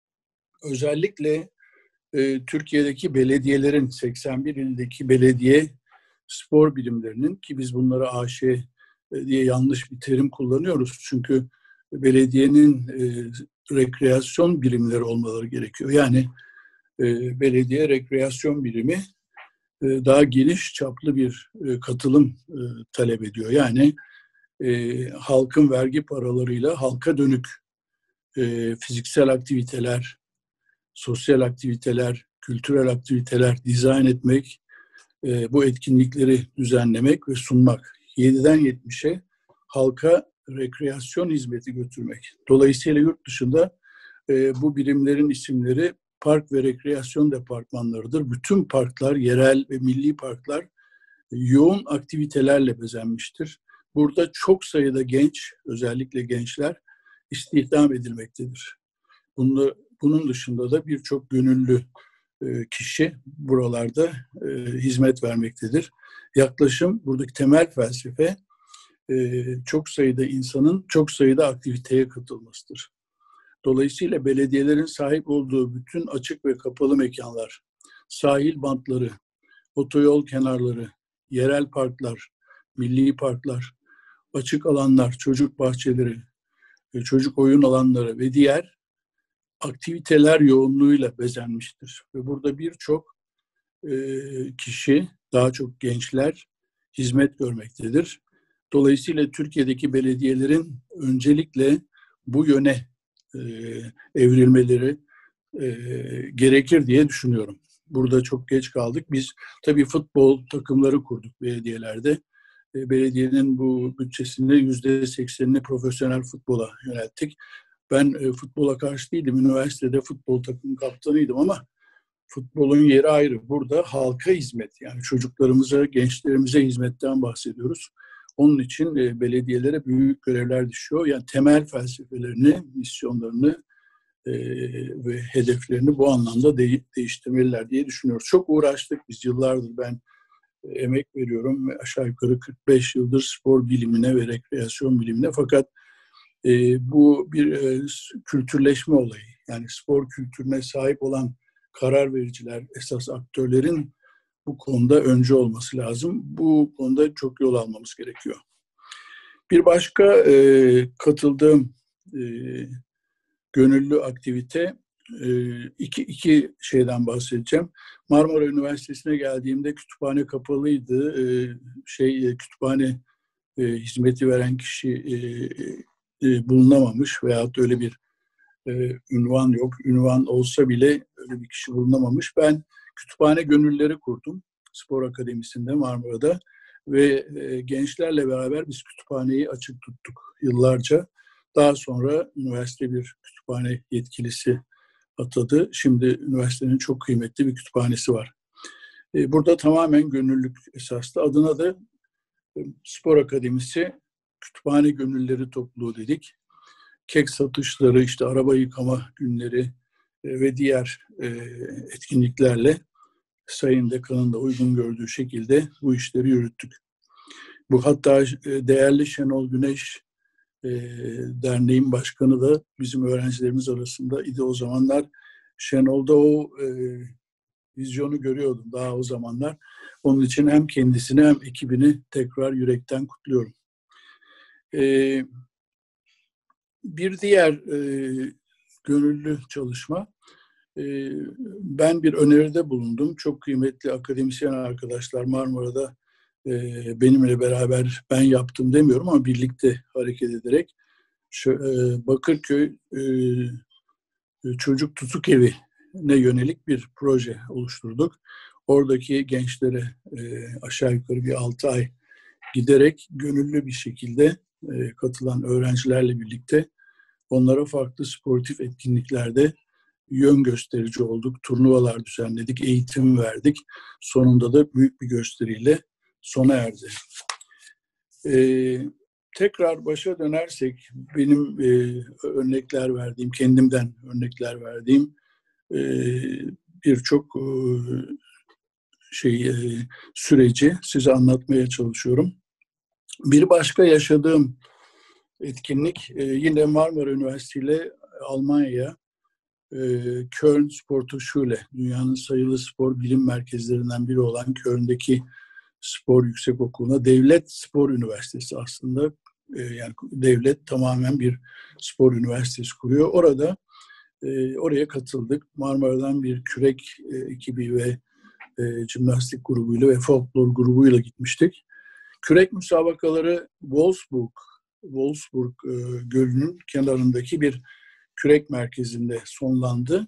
Özellikle e, Türkiye'deki belediyelerin, seksen bir ildeki belediye spor birimlerinin, ki biz bunlara A Ş diye yanlış bir terim kullanıyoruz. Çünkü belediyenin e, rekreasyon birimleri olmaları gerekiyor. Yani e, belediye rekreasyon birimi e, daha geniş çaplı bir e, katılım e, talep ediyor. Yani e, halkın vergi paralarıyla halka dönük e, fiziksel aktiviteler, sosyal aktiviteler, kültürel aktiviteler dizayn etmek, e, bu etkinlikleri düzenlemek ve sunmak. yediden yetmişe halka rekreasyon hizmeti götürmek. Dolayısıyla yurt dışında e, bu birimlerin isimleri park ve rekreasyon departmanlarıdır. Bütün parklar, yerel ve milli parklar yoğun aktivitelerle bezenmiştir. Burada çok sayıda genç, özellikle gençler istihdam edilmektedir. Bunu, bunun dışında da birçok gönüllü e, kişi buralarda e, hizmet vermektedir. Yaklaşım, buradaki temel felsefe e, çok sayıda insanın çok sayıda aktiviteye katılmasıdır. Dolayısıyla belediyelerin sahip olduğu bütün açık ve kapalı mekanlar, sahil bantları, otoyol kenarları, yerel parklar, milli parklar, açık alanlar, çocuk bahçeleri, çocuk oyun alanları ve diğer aktiviteler yoğunluğuyla bezenmiştir. Ve burada birçok e, kişi, daha çok gençler hizmet görmektedir. Dolayısıyla Türkiye'deki belediyelerin öncelikle bu yöne e, evrilmeleri e, gerekir diye düşünüyorum. Burada çok geç kaldık. Biz tabii futbol takımları kurduk belediyelerde. E, belediyenin bu bütçesinde yüzde seksenini profesyonel futbola yönelttik. Ben e, futbola karşı değildim. Üniversitede futbol takım kaptanıydım ama futbolun yeri ayrı. Burada halka hizmet, yani çocuklarımıza, gençlerimize hizmetten bahsediyoruz. Onun için e, belediyelere büyük görevler düşüyor. Yani temel felsefelerini, misyonlarını e, ve hedeflerini bu anlamda de- değiştirmeliler diye düşünüyoruz. Çok uğraştık biz yıllardır. Ben e, emek veriyorum ve aşağı yukarı kırk beş yıldır spor bilimine ve rekreasyon bilimine. Fakat e, bu bir e, kültürleşme olayı. Yani spor kültürüne sahip olan karar vericiler, esas aktörlerin bu konuda öncü olması lazım. Bu konuda çok yol almamız gerekiyor. Bir başka e, katıldığım e, gönüllü aktivite, e, iki, iki şeyden bahsedeceğim. Marmara Üniversitesi'ne geldiğimde kütüphane kapalıydı. E, şey kütüphane e, hizmeti veren kişi e, e, bulunamamış veyahut öyle bir e, ünvan yok. Ünvan olsa bile öyle bir kişi bulunamamış. Ben kütüphane gönüllüleri kurdum Spor Akademisi'nde Marmara'da ve e, gençlerle beraber biz kütüphaneyi açık tuttuk yıllarca. Daha sonra üniversite bir kütüphane yetkilisi atadı. Şimdi üniversitenin çok kıymetli bir kütüphanesi var. E, burada tamamen gönüllülük esaslı. Adına da e, Spor Akademisi Kütüphane Gönüllüleri Topluluğu dedik. Kek satışları, işte araba yıkama günleri e, ve diğer e, etkinliklerle Sayın Dekan'ın da uygun gördüğü şekilde bu işleri yürüttük. Bu hatta değerli Şenol Güneş e, derneğin başkanı da bizim öğrencilerimiz arasında idi o zamanlar. Şenol'da o e, vizyonu görüyordum daha o zamanlar. Onun için hem kendisini hem ekibini tekrar yürekten kutluyorum. E, bir diğer e, gönüllü çalışma, e, ben bir öneride bulundum. Çok kıymetli akademisyen arkadaşlar Marmara'da e, benimle beraber, ben yaptım demiyorum ama birlikte hareket ederek şu, e, Bakırköy e, Çocuk Tutuk Evi'ne yönelik bir proje oluşturduk. Oradaki gençlere e, aşağı yukarı bir altı ay giderek gönüllü bir şekilde e, katılan öğrencilerle birlikte onlara farklı sportif etkinliklerde yön gösterici olduk. Turnuvalar düzenledik, eğitim verdik. Sonunda da büyük bir gösteriyle sona erdi. Ee, tekrar başa dönersek, benim e, örnekler verdiğim, kendimden örnekler verdiğim e, birçok e, şey e, süreci size anlatmaya çalışıyorum. Bir başka yaşadığım etkinlik e, yine Marmara Üniversitesi ile Almanya, e, Köln Sporthochschule, dünyanın sayılı spor bilim merkezlerinden biri olan Köln'deki spor yüksekokulu'na, devlet spor üniversitesi aslında, e, yani devlet tamamen bir spor üniversitesi kuruyor. Orada e, oraya katıldık. Marmara'dan bir kürek e, ekibi ve e, jimnastik grubuyla ve folklor grubuyla gitmiştik. Kürek müsabakaları Wolfsburg, Wolfsburg e, Gölü'nün kenarındaki bir kürek merkezinde sonlandı.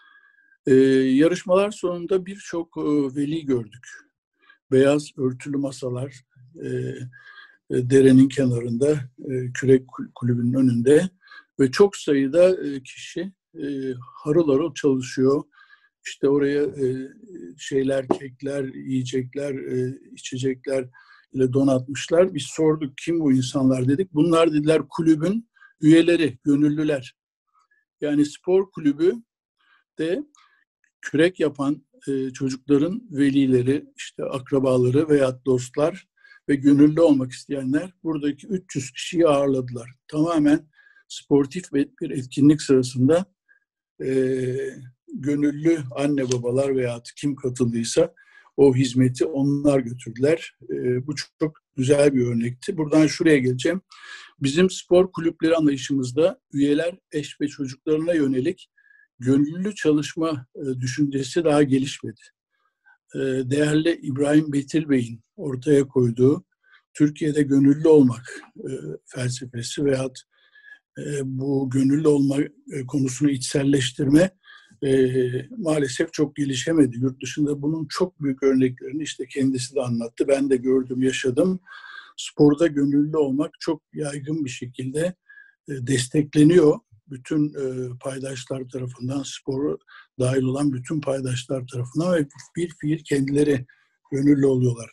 E, yarışmalar sonunda birçok e, veli gördük. Beyaz örtülü masalar e, e, derenin kenarında, e, kürek kulübünün önünde ve çok sayıda e, kişi e, harıl harıl çalışıyor. İşte oraya e, şeyler, kekler, yiyecekler, e, içecekler ile donatmışlar. Biz sorduk, kim bu insanlar dedik. Bunlar dediler kulübün üyeleri, gönüllüler. Yani spor kulübü de kürek yapan e, çocukların velileri, işte akrabaları veya dostlar ve gönüllü olmak isteyenler buradaki üç yüz kişiyi ağırladılar. Tamamen sportif bir etkinlik sırasında e, gönüllü anne babalar veya kim katıldıysa o hizmeti onlar götürdüler. E, bu çok, çok güzel bir örnekti. Buradan şuraya geleceğim. Bizim spor kulüpleri anlayışımızda üyeler eş ve çocuklarına yönelik gönüllü çalışma e, düşüncesi daha gelişmedi. E, değerli İbrahim Betil Bey'in ortaya koyduğu Türkiye'de gönüllü olmak e, felsefesi veyahut e, bu gönüllü olma e, konusunu içselleştirme e, maalesef çok gelişemedi. Yurt dışında bunun çok büyük örneklerini işte kendisi de anlattı. Ben de gördüm, yaşadım. Sporda gönüllü olmak çok yaygın bir şekilde e, destekleniyor. Bütün e, paydaşlar tarafından, spora dahil olan bütün paydaşlar tarafından ve bir fiil kendileri gönüllü oluyorlar.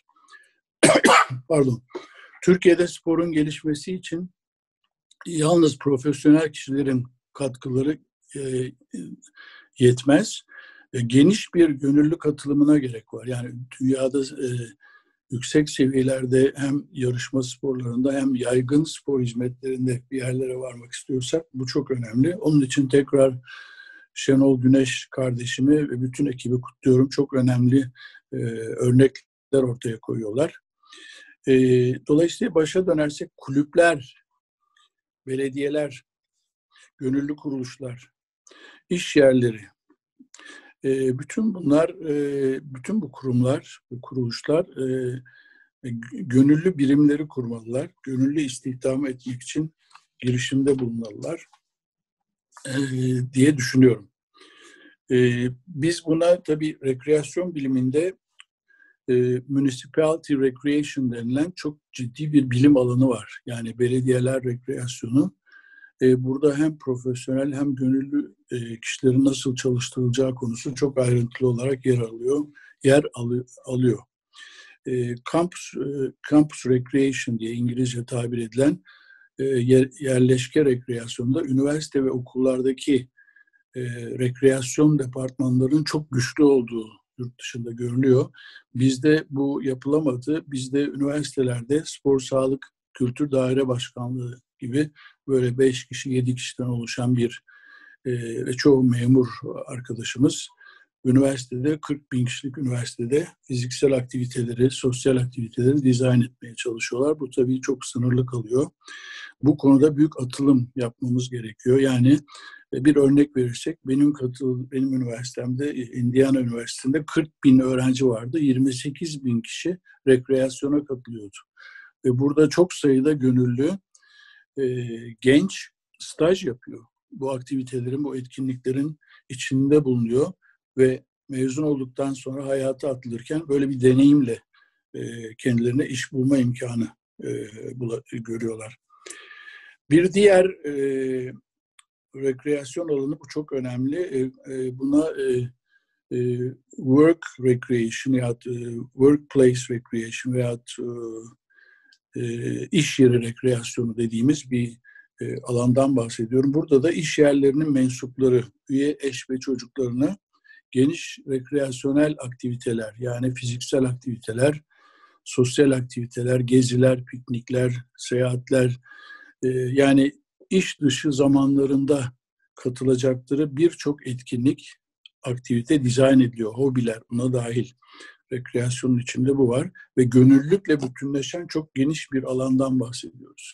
Pardon. Türkiye'de sporun gelişmesi için yalnız profesyonel kişilerin katkıları e, yetmez. E, geniş bir gönüllü katılımına gerek var. Yani dünyada e, yüksek seviyelerde hem yarışma sporlarında hem yaygın spor hizmetlerinde bir yerlere varmak istiyorsak bu çok önemli. Onun için tekrar Şenol Güneş kardeşimi ve bütün ekibi kutluyorum. Çok önemli e, örnekler ortaya koyuyorlar. E, dolayısıyla başa dönersek kulüpler, belediyeler, gönüllü kuruluşlar, iş yerleri, e, bütün bunlar, e, bütün bu kurumlar, bu kuruluşlar e, gönüllü birimleri kurmalılar. Gönüllü istihdam etmek için girişimde bulunmalılar e, diye düşünüyorum. E, biz buna tabii rekreasyon biliminde e, municipality recreation denilen çok ciddi bir bilim alanı var. Yani belediyeler rekreasyonu. E, burada hem profesyonel hem gönüllü e, kişilerin nasıl çalıştırılacağı konusu çok ayrıntılı olarak yer alıyor. Yer alı, alıyor. E, campus, e, campus recreation diye İngilizce tabir edilen e, yer, yerleşke rekreasyonda üniversite ve okullardaki e, rekreasyon departmanlarının çok güçlü olduğu yurt dışında görülüyor. Bizde bu yapılamadı. Bizde üniversitelerde spor, sağlık, kültür daire başkanlığı gibi böyle beş kişi, yedi kişiden oluşan bir e, ve çoğu memur arkadaşımız üniversitede, kırk bin kişilik üniversitede fiziksel aktiviteleri, sosyal aktiviteleri dizayn etmeye çalışıyorlar. Bu tabii çok sınırlı kalıyor. Bu konuda büyük atılım yapmamız gerekiyor. Yani bir örnek verirsek, benim katıl, benim üniversitemde, Indiana Üniversitesi'nde kırk bin öğrenci vardı. yirmi sekiz bin kişi rekreasyona katılıyordu. Ve burada çok sayıda gönüllü e, genç staj yapıyor. Bu aktivitelerin, bu etkinliklerin içinde bulunuyor ve mezun olduktan sonra hayata atılırken böyle bir deneyimle e, kendilerine iş bulma imkanı e, bula, görüyorlar. Bir diğer e, rekreasyon alanı, bu çok önemli. E, e, buna e, e, work recreation ya e, workplace recreation veya e, iş yeri rekreasyonu dediğimiz bir e, alandan bahsediyorum. Burada da iş yerlerinin mensupları, üye eş ve çocuklarına geniş rekreasyonel aktiviteler, yani fiziksel aktiviteler, sosyal aktiviteler, geziler, piknikler, seyahatler, e, yani iş dışı zamanlarında katılacakları birçok etkinlik, aktivite dizayn ediliyor. Hobiler buna dahil. Rekreasyonun içinde bu var ve gönüllülükle bütünleşen çok geniş bir alandan bahsediyoruz.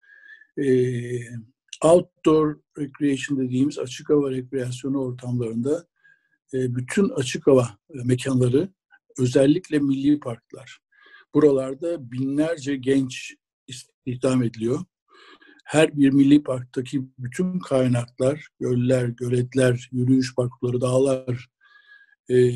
Ee, outdoor recreation dediğimiz açık hava rekreasyonu ortamlarında e, bütün açık hava mekanları, özellikle milli parklar. Buralarda binlerce genç istihdam ediliyor. Her bir milli parktaki bütün kaynaklar, göller, göletler, yürüyüş parkları, dağlar, e,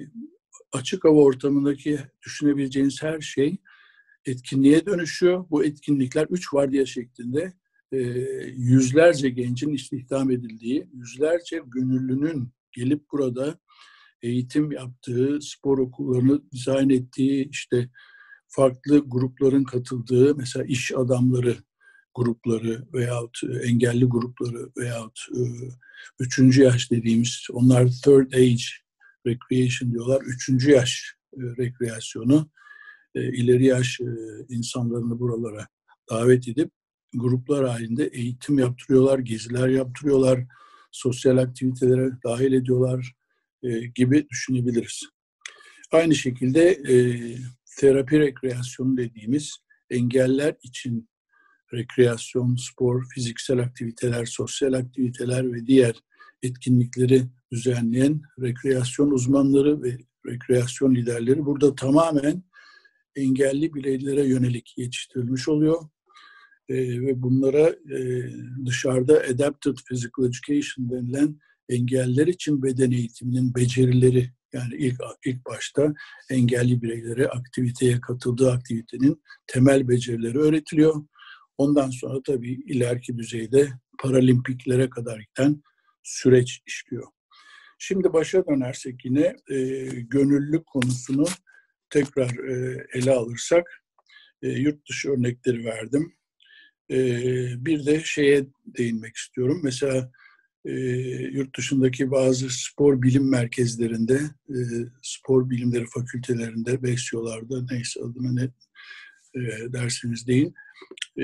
açık hava ortamındaki düşünebileceğiniz her şey etkinliğe dönüşüyor. Bu etkinlikler üç vardiya şeklinde e, yüzlerce gencin istihdam edildiği, yüzlerce gönüllünün gelip burada eğitim yaptığı, spor okullarını dizayn ettiği, işte farklı grupların katıldığı, mesela iş adamları grupları veyahut engelli grupları veyahut e, üçüncü yaş dediğimiz, onlar third age recreation diyorlar. Üçüncü yaş e, rekreasyonu, e, ileri yaş e, insanlarını buralara davet edip gruplar halinde eğitim yaptırıyorlar, geziler yaptırıyorlar, sosyal aktivitelere dahil ediyorlar e, gibi düşünebiliriz. Aynı şekilde e, terapi rekreasyonu dediğimiz engeller için rekreasyon, spor, fiziksel aktiviteler, sosyal aktiviteler ve diğer etkinlikleri düzenleyen rekreasyon uzmanları ve rekreasyon liderleri burada tamamen engelli bireylere yönelik yetiştirilmiş oluyor. Ee, ve bunlara e, dışarıda Adapted Physical Education denilen engeller için beden eğitiminin becerileri, yani ilk ilk başta engelli bireylere aktiviteye katıldığı aktivitenin temel becerileri öğretiliyor. Ondan sonra tabii ileriki düzeyde paralimpiklere kadar giden süreç işliyor. Şimdi başa dönersek yine e, gönüllülük konusunu tekrar e, ele alırsak, e, yurt dışı örnekleri verdim. E, bir de şeye değinmek istiyorum. Mesela e, yurt dışındaki bazı spor bilim merkezlerinde, e, spor bilimleri fakültelerinde, besyolarda, neyse adına ne e, dersiniz deyin, e,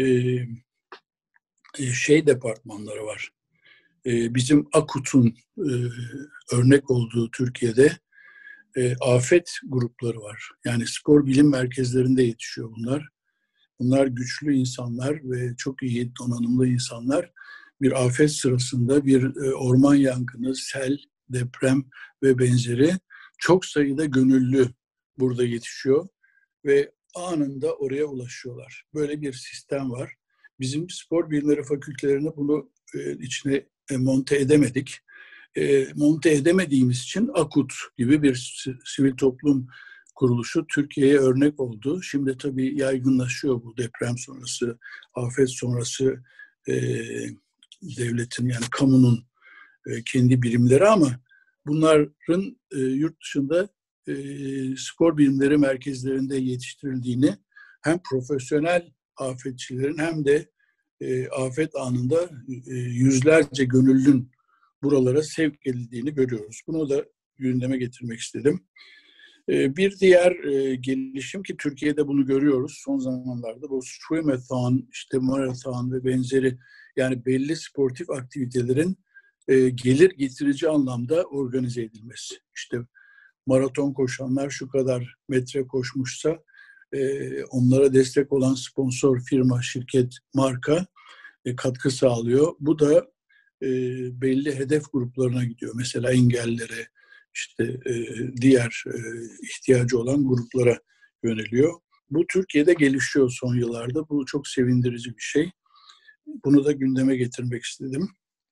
şey departmanları var. E, bizim AKUT'un e, örnek olduğu Türkiye'de e, afet grupları var. Yani spor bilim merkezlerinde yetişiyor bunlar. Bunlar güçlü insanlar ve çok iyi donanımlı insanlar. Bir afet sırasında bir e, orman yangını, sel, deprem ve benzeri çok sayıda gönüllü burada yetişiyor ve anında oraya ulaşıyorlar. Böyle bir sistem var. Bizim spor bilimleri fakültelerine bunu e, içine e, monte edemedik. E, monte edemediğimiz için AKUT gibi bir sivil toplum kuruluşu Türkiye'ye örnek oldu. Şimdi tabii yaygınlaşıyor bu deprem sonrası, afet sonrası e, devletin, yani kamunun e, kendi birimleri, ama bunların e, yurt dışında e, spor bilimleri merkezlerinde yetiştirildiğini, hem profesyonel afetçilerin hem de e, afet anında e, yüzlerce gönüllünün buralara sevk edildiğini görüyoruz. Bunu da gündeme getirmek istedim. Bir diğer gelişim ki Türkiye'de bunu görüyoruz son zamanlarda, bu swim-a-thon, işte maraton ve benzeri, yani belli sportif aktivitelerin gelir getirici anlamda organize edilmesi. İşte maraton koşanlar şu kadar metre koşmuşsa onlara destek olan sponsor, firma, şirket, marka katkı sağlıyor. Bu da belli hedef gruplarına gidiyor. Mesela engellilere, işte e, diğer e, ihtiyacı olan gruplara yöneliyor. Bu Türkiye'de gelişiyor son yıllarda. Bu çok sevindirici bir şey. Bunu da gündeme getirmek istedim.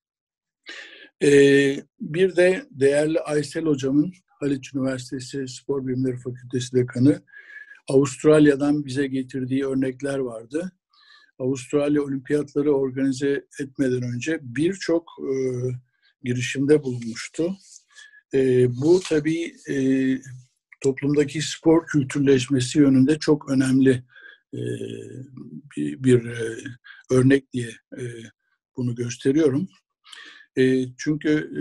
E, bir de değerli Aysel Hocamın, Haliç Üniversitesi Spor Bilimleri Fakültesi Dekanı, Avustralya'dan bize getirdiği örnekler vardı. Avustralya olimpiyatları organize etmeden önce birçok e, girişimde bulunmuştu. E, bu tabii e, toplumdaki spor kültürleşmesi yönünde çok önemli e, bir, bir e, örnek diye e, bunu gösteriyorum. E, çünkü e,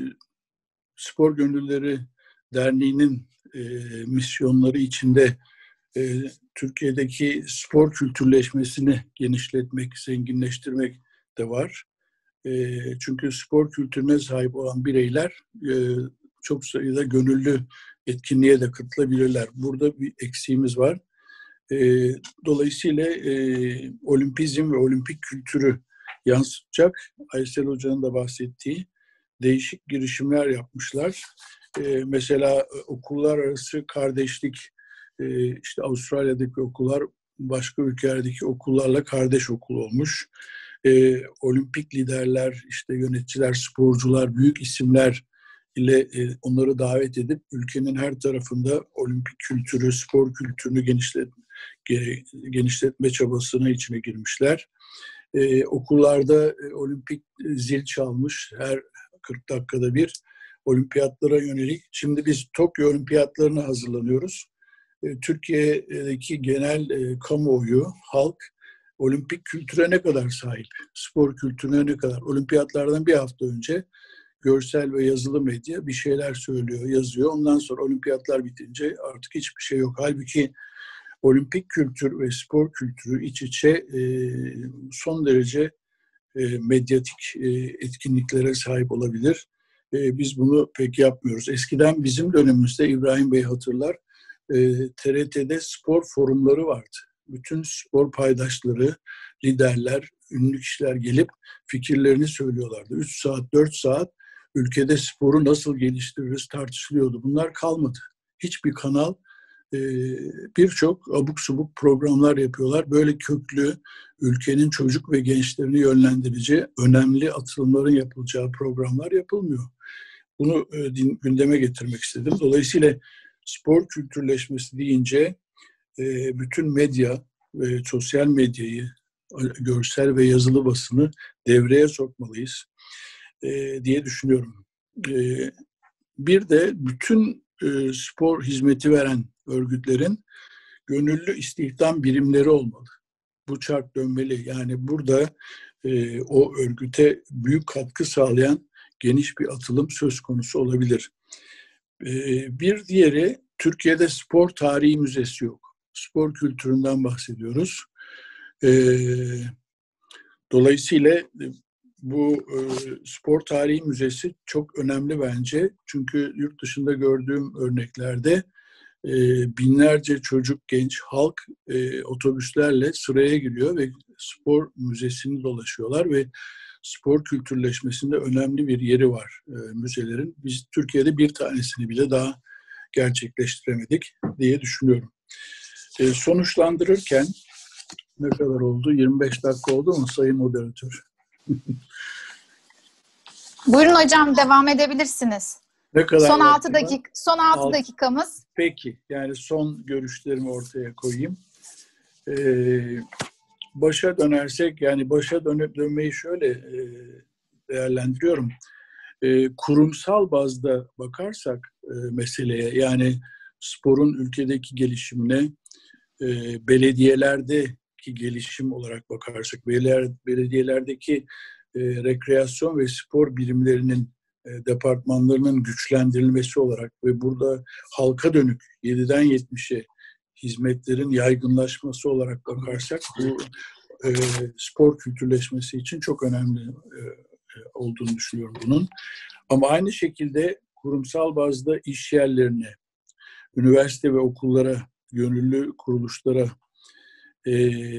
Spor Gönüllüleri Derneği'nin e, misyonları içinde e, Türkiye'deki spor kültürleşmesini genişletmek, zenginleştirmek de var. E, çünkü spor kültürüne sahip olan bireyler e, çok sayıda gönüllü etkinliğe de katılabilirler. Burada bir eksiğimiz var. E, dolayısıyla e, olimpizm ve olimpik kültürü yansıtacak, Aysel Hoca'nın da bahsettiği değişik girişimler yapmışlar. E, mesela okullar arası kardeşlik, e, işte Avustralya'daki okullar başka ülkelerdeki okullarla kardeş okul olmuş. E, olimpik liderler, işte yöneticiler, sporcular, büyük isimler ile e, onları davet edip ülkenin her tarafında olimpik kültürü, spor kültürünü genişlet, genişletme çabasına içine girmişler. E, okullarda e, olimpik zil çalmış her kırk dakikada bir olimpiyatlara yönelik. Şimdi biz Tokyo olimpiyatlarına hazırlanıyoruz. E, Türkiye'deki genel e, kamuoyu, halk olimpik kültüre ne kadar sahip, spor kültürüne ne kadar? Olimpiyatlardan bir hafta önce görsel ve yazılı medya bir şeyler söylüyor, yazıyor. Ondan sonra olimpiyatlar bitince artık hiçbir şey yok. Halbuki olimpik kültür ve spor kültürü iç içe e, son derece e, medyatik e, etkinliklere sahip olabilir. E, biz bunu pek yapmıyoruz. Eskiden bizim dönemimizde, İbrahim Bey hatırlar, e, T R T'de spor forumları vardı. Bütün spor paydaşları, liderler, ünlü kişiler gelip fikirlerini söylüyorlardı. üç saat, dört saat ülkede sporu nasıl geliştiririz tartışılıyordu. Bunlar kalmadı. Hiçbir kanal e, birçok abuk subuk programlar yapıyorlar. Böyle köklü, ülkenin çocuk ve gençlerini yönlendirici önemli atılımların yapılacağı programlar yapılmıyor. Bunu e, gündeme getirmek istedim. Dolayısıyla spor kültürleşmesi deyince e, bütün medya ve sosyal medyayı, görsel ve yazılı basını devreye sokmalıyız e, diye düşünüyorum. E, bir de bütün e, spor hizmeti veren örgütlerin gönüllü istihdam birimleri olmalı. Bu çark dönmeli. Yani burada e, o örgüte büyük katkı sağlayan geniş bir atılım söz konusu olabilir. E, bir diğeri, Türkiye'de spor tarihi müzesi yok. Spor kültüründen bahsediyoruz. E, dolayısıyla bu e, spor tarihi müzesi çok önemli bence. Çünkü yurt dışında gördüğüm örneklerde e, binlerce çocuk, genç, halk e, otobüslerle sıraya giriyor ve spor müzesini dolaşıyorlar ve spor kültürleşmesinde önemli bir yeri var e, müzelerin. Biz Türkiye'de bir tanesini bile daha gerçekleştiremedik diye düşünüyorum. E, sonuçlandırırken ne kadar oldu? yirmi beş dakika oldu mu Sayın Moderatör? Buyurun hocam, devam edebilirsiniz. Ne kadar son altı dakika son altı Alt, dakikamız. Peki. Yani son görüşlerimi ortaya koyayım. Ee, başa dönersek, yani başa dönüp dönmeyi şöyle e, değerlendiriyorum. E, kurumsal bazda bakarsak e, meseleye, yani sporun ülkedeki gelişimine, e, belediyelerdeki gelişim olarak bakarsak, belediyeler, belediyelerdeki e, rekreasyon ve spor birimlerinin e, departmanlarının güçlendirilmesi olarak ve burada halka dönük yediden yetmişe hizmetlerin yaygınlaşması olarak bakarsak bu e, spor kültürleşmesi için çok önemli e, olduğunu düşünüyorum bunun. Ama aynı şekilde kurumsal bazda iş yerlerine, üniversite ve okullara, gönüllü kuruluşlara, e,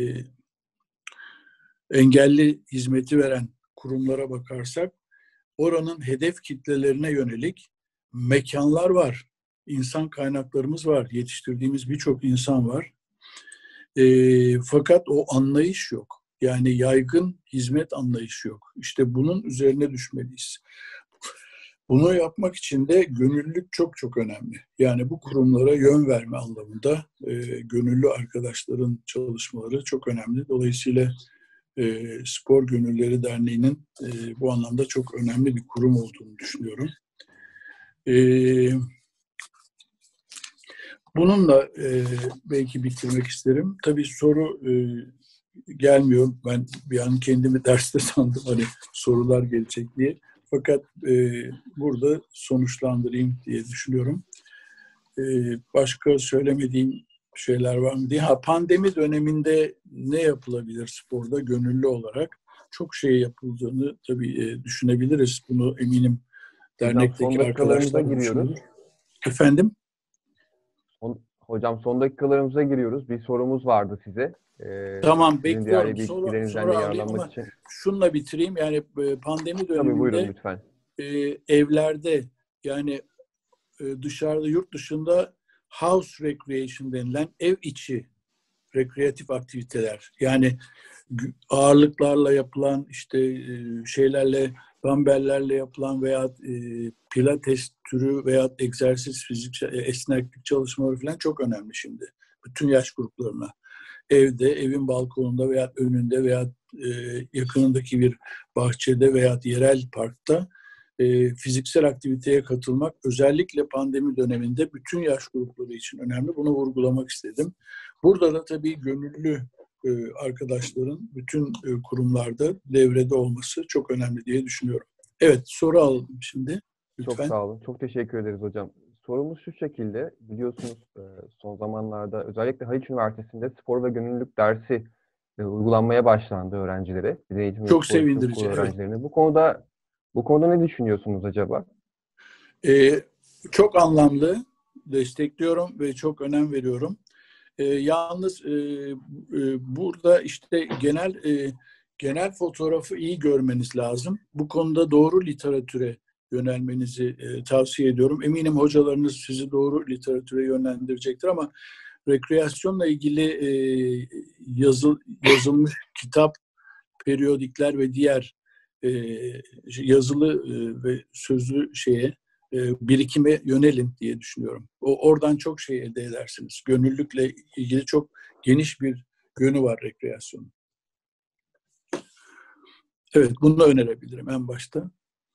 engelli hizmeti veren kurumlara bakarsak oranın hedef kitlelerine yönelik mekanlar var. İnsan kaynaklarımız var. Yetiştirdiğimiz birçok insan var. E, fakat o anlayış yok. Yani yaygın hizmet anlayışı yok. İşte bunun üzerine düşmeliyiz. Bunu yapmak için de gönüllülük çok çok önemli. Yani bu kurumlara yön verme anlamında e, gönüllü arkadaşların çalışmaları çok önemli. Dolayısıyla e, Spor Gönüllüleri Derneği'nin e, bu anlamda çok önemli bir kurum olduğunu düşünüyorum. E, bununla e, belki bitirmek isterim. Tabii soru e, gelmiyor. Ben bir an kendimi derste sandım hani sorular gelecek diye. Fakat e, burada sonuçlandırayım diye düşünüyorum. E, başka söylemediğim şeyler var mı diye. Ha, pandemi döneminde ne yapılabilir sporda gönüllü olarak? Çok şey yapıldığını tabii e, düşünebiliriz. Bunu eminim dernekteki arkadaşlar düşünür. Efendim? Son, hocam son dakikalarımıza giriyoruz. Bir sorumuz vardı size. Ee, tamam bekliyorum. Soru, soru alayım ama için. Şunla bitireyim. Yani pandemi döneminde Tabii, buyurun, lütfen. E, evlerde yani e, dışarıda yurt dışında house recreation denilen ev içi rekreatif aktiviteler yani ağırlıklarla yapılan işte e, şeylerle dumbbelllerle yapılan veya e, pilates türü veya egzersiz fizik esneklik çalışmaları falan çok önemli şimdi. Bütün yaş gruplarına. Evde, evin balkonunda veya önünde veya e, yakınındaki bir bahçede veya yerel parkta e, fiziksel aktiviteye katılmak özellikle pandemi döneminde bütün yaş grupları için önemli. Bunu vurgulamak istedim. Burada da tabii gönüllü e, arkadaşların bütün e, kurumlarda devrede olması çok önemli diye düşünüyorum. Evet, soru alalım şimdi. Lütfen. Çok sağ olun. Çok teşekkür ederiz hocam. Sorumuz şu şekilde, biliyorsunuz son zamanlarda özellikle Haliç Üniversitesi'nde spor ve gönüllülük dersi uygulanmaya başlandı öğrencilere. Eğitim çok sevindirici. Öğrencilerine. Evet. Bu konuda bu konuda ne düşünüyorsunuz acaba? Ee, çok anlamlı, destekliyorum ve çok önem veriyorum. Ee, yalnız e, e, burada işte genel e, genel fotoğrafı iyi görmeniz lazım. Bu konuda doğru literatüre yönelmenizi e, tavsiye ediyorum. Eminim hocalarınız sizi doğru literatüre yönlendirecektir ama rekreasyonla ilgili e, yazı, yazılmış kitap, periyodikler ve diğer e, yazılı e, ve sözlü şeye e, birikime yönelin diye düşünüyorum. O oradan çok şey elde edersiniz. Gönüllülükle ilgili çok geniş bir yönü var rekreasyonun. Evet, bunu önerebilirim en başta.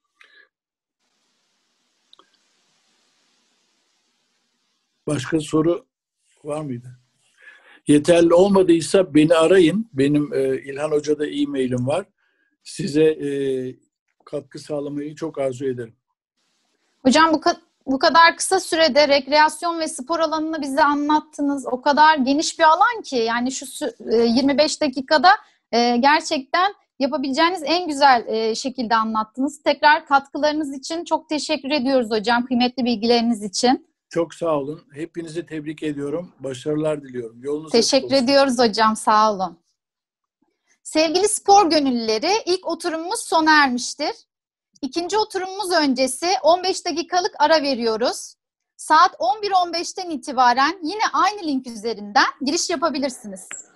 Başka soru var mıydı? Yeterli olmadıysa beni arayın. Benim e, İlhan Hoca'da e-mailim var. Size e, katkı sağlamayı çok arzu ederim. Hocam bu, ka- bu kadar kısa sürede rekreasyon ve spor alanını bize anlattınız. O kadar geniş bir alan ki yani şu e, yirmi beş dakikada e, gerçekten yapabileceğiniz en güzel e, şekilde anlattınız. Tekrar katkılarınız için çok teşekkür ediyoruz hocam. Kıymetli bilgileriniz için. Çok sağ olun. Hepinizi tebrik ediyorum. Başarılar diliyorum. Yolunuz Teşekkür ediyoruz hocam. Sağ olun. Sevgili spor gönüllüleri, ilk oturumumuz sona ermiştir. İkinci oturumumuz öncesi on beş dakikalık ara veriyoruz. Saat on bir on beşten itibaren yine aynı link üzerinden giriş yapabilirsiniz.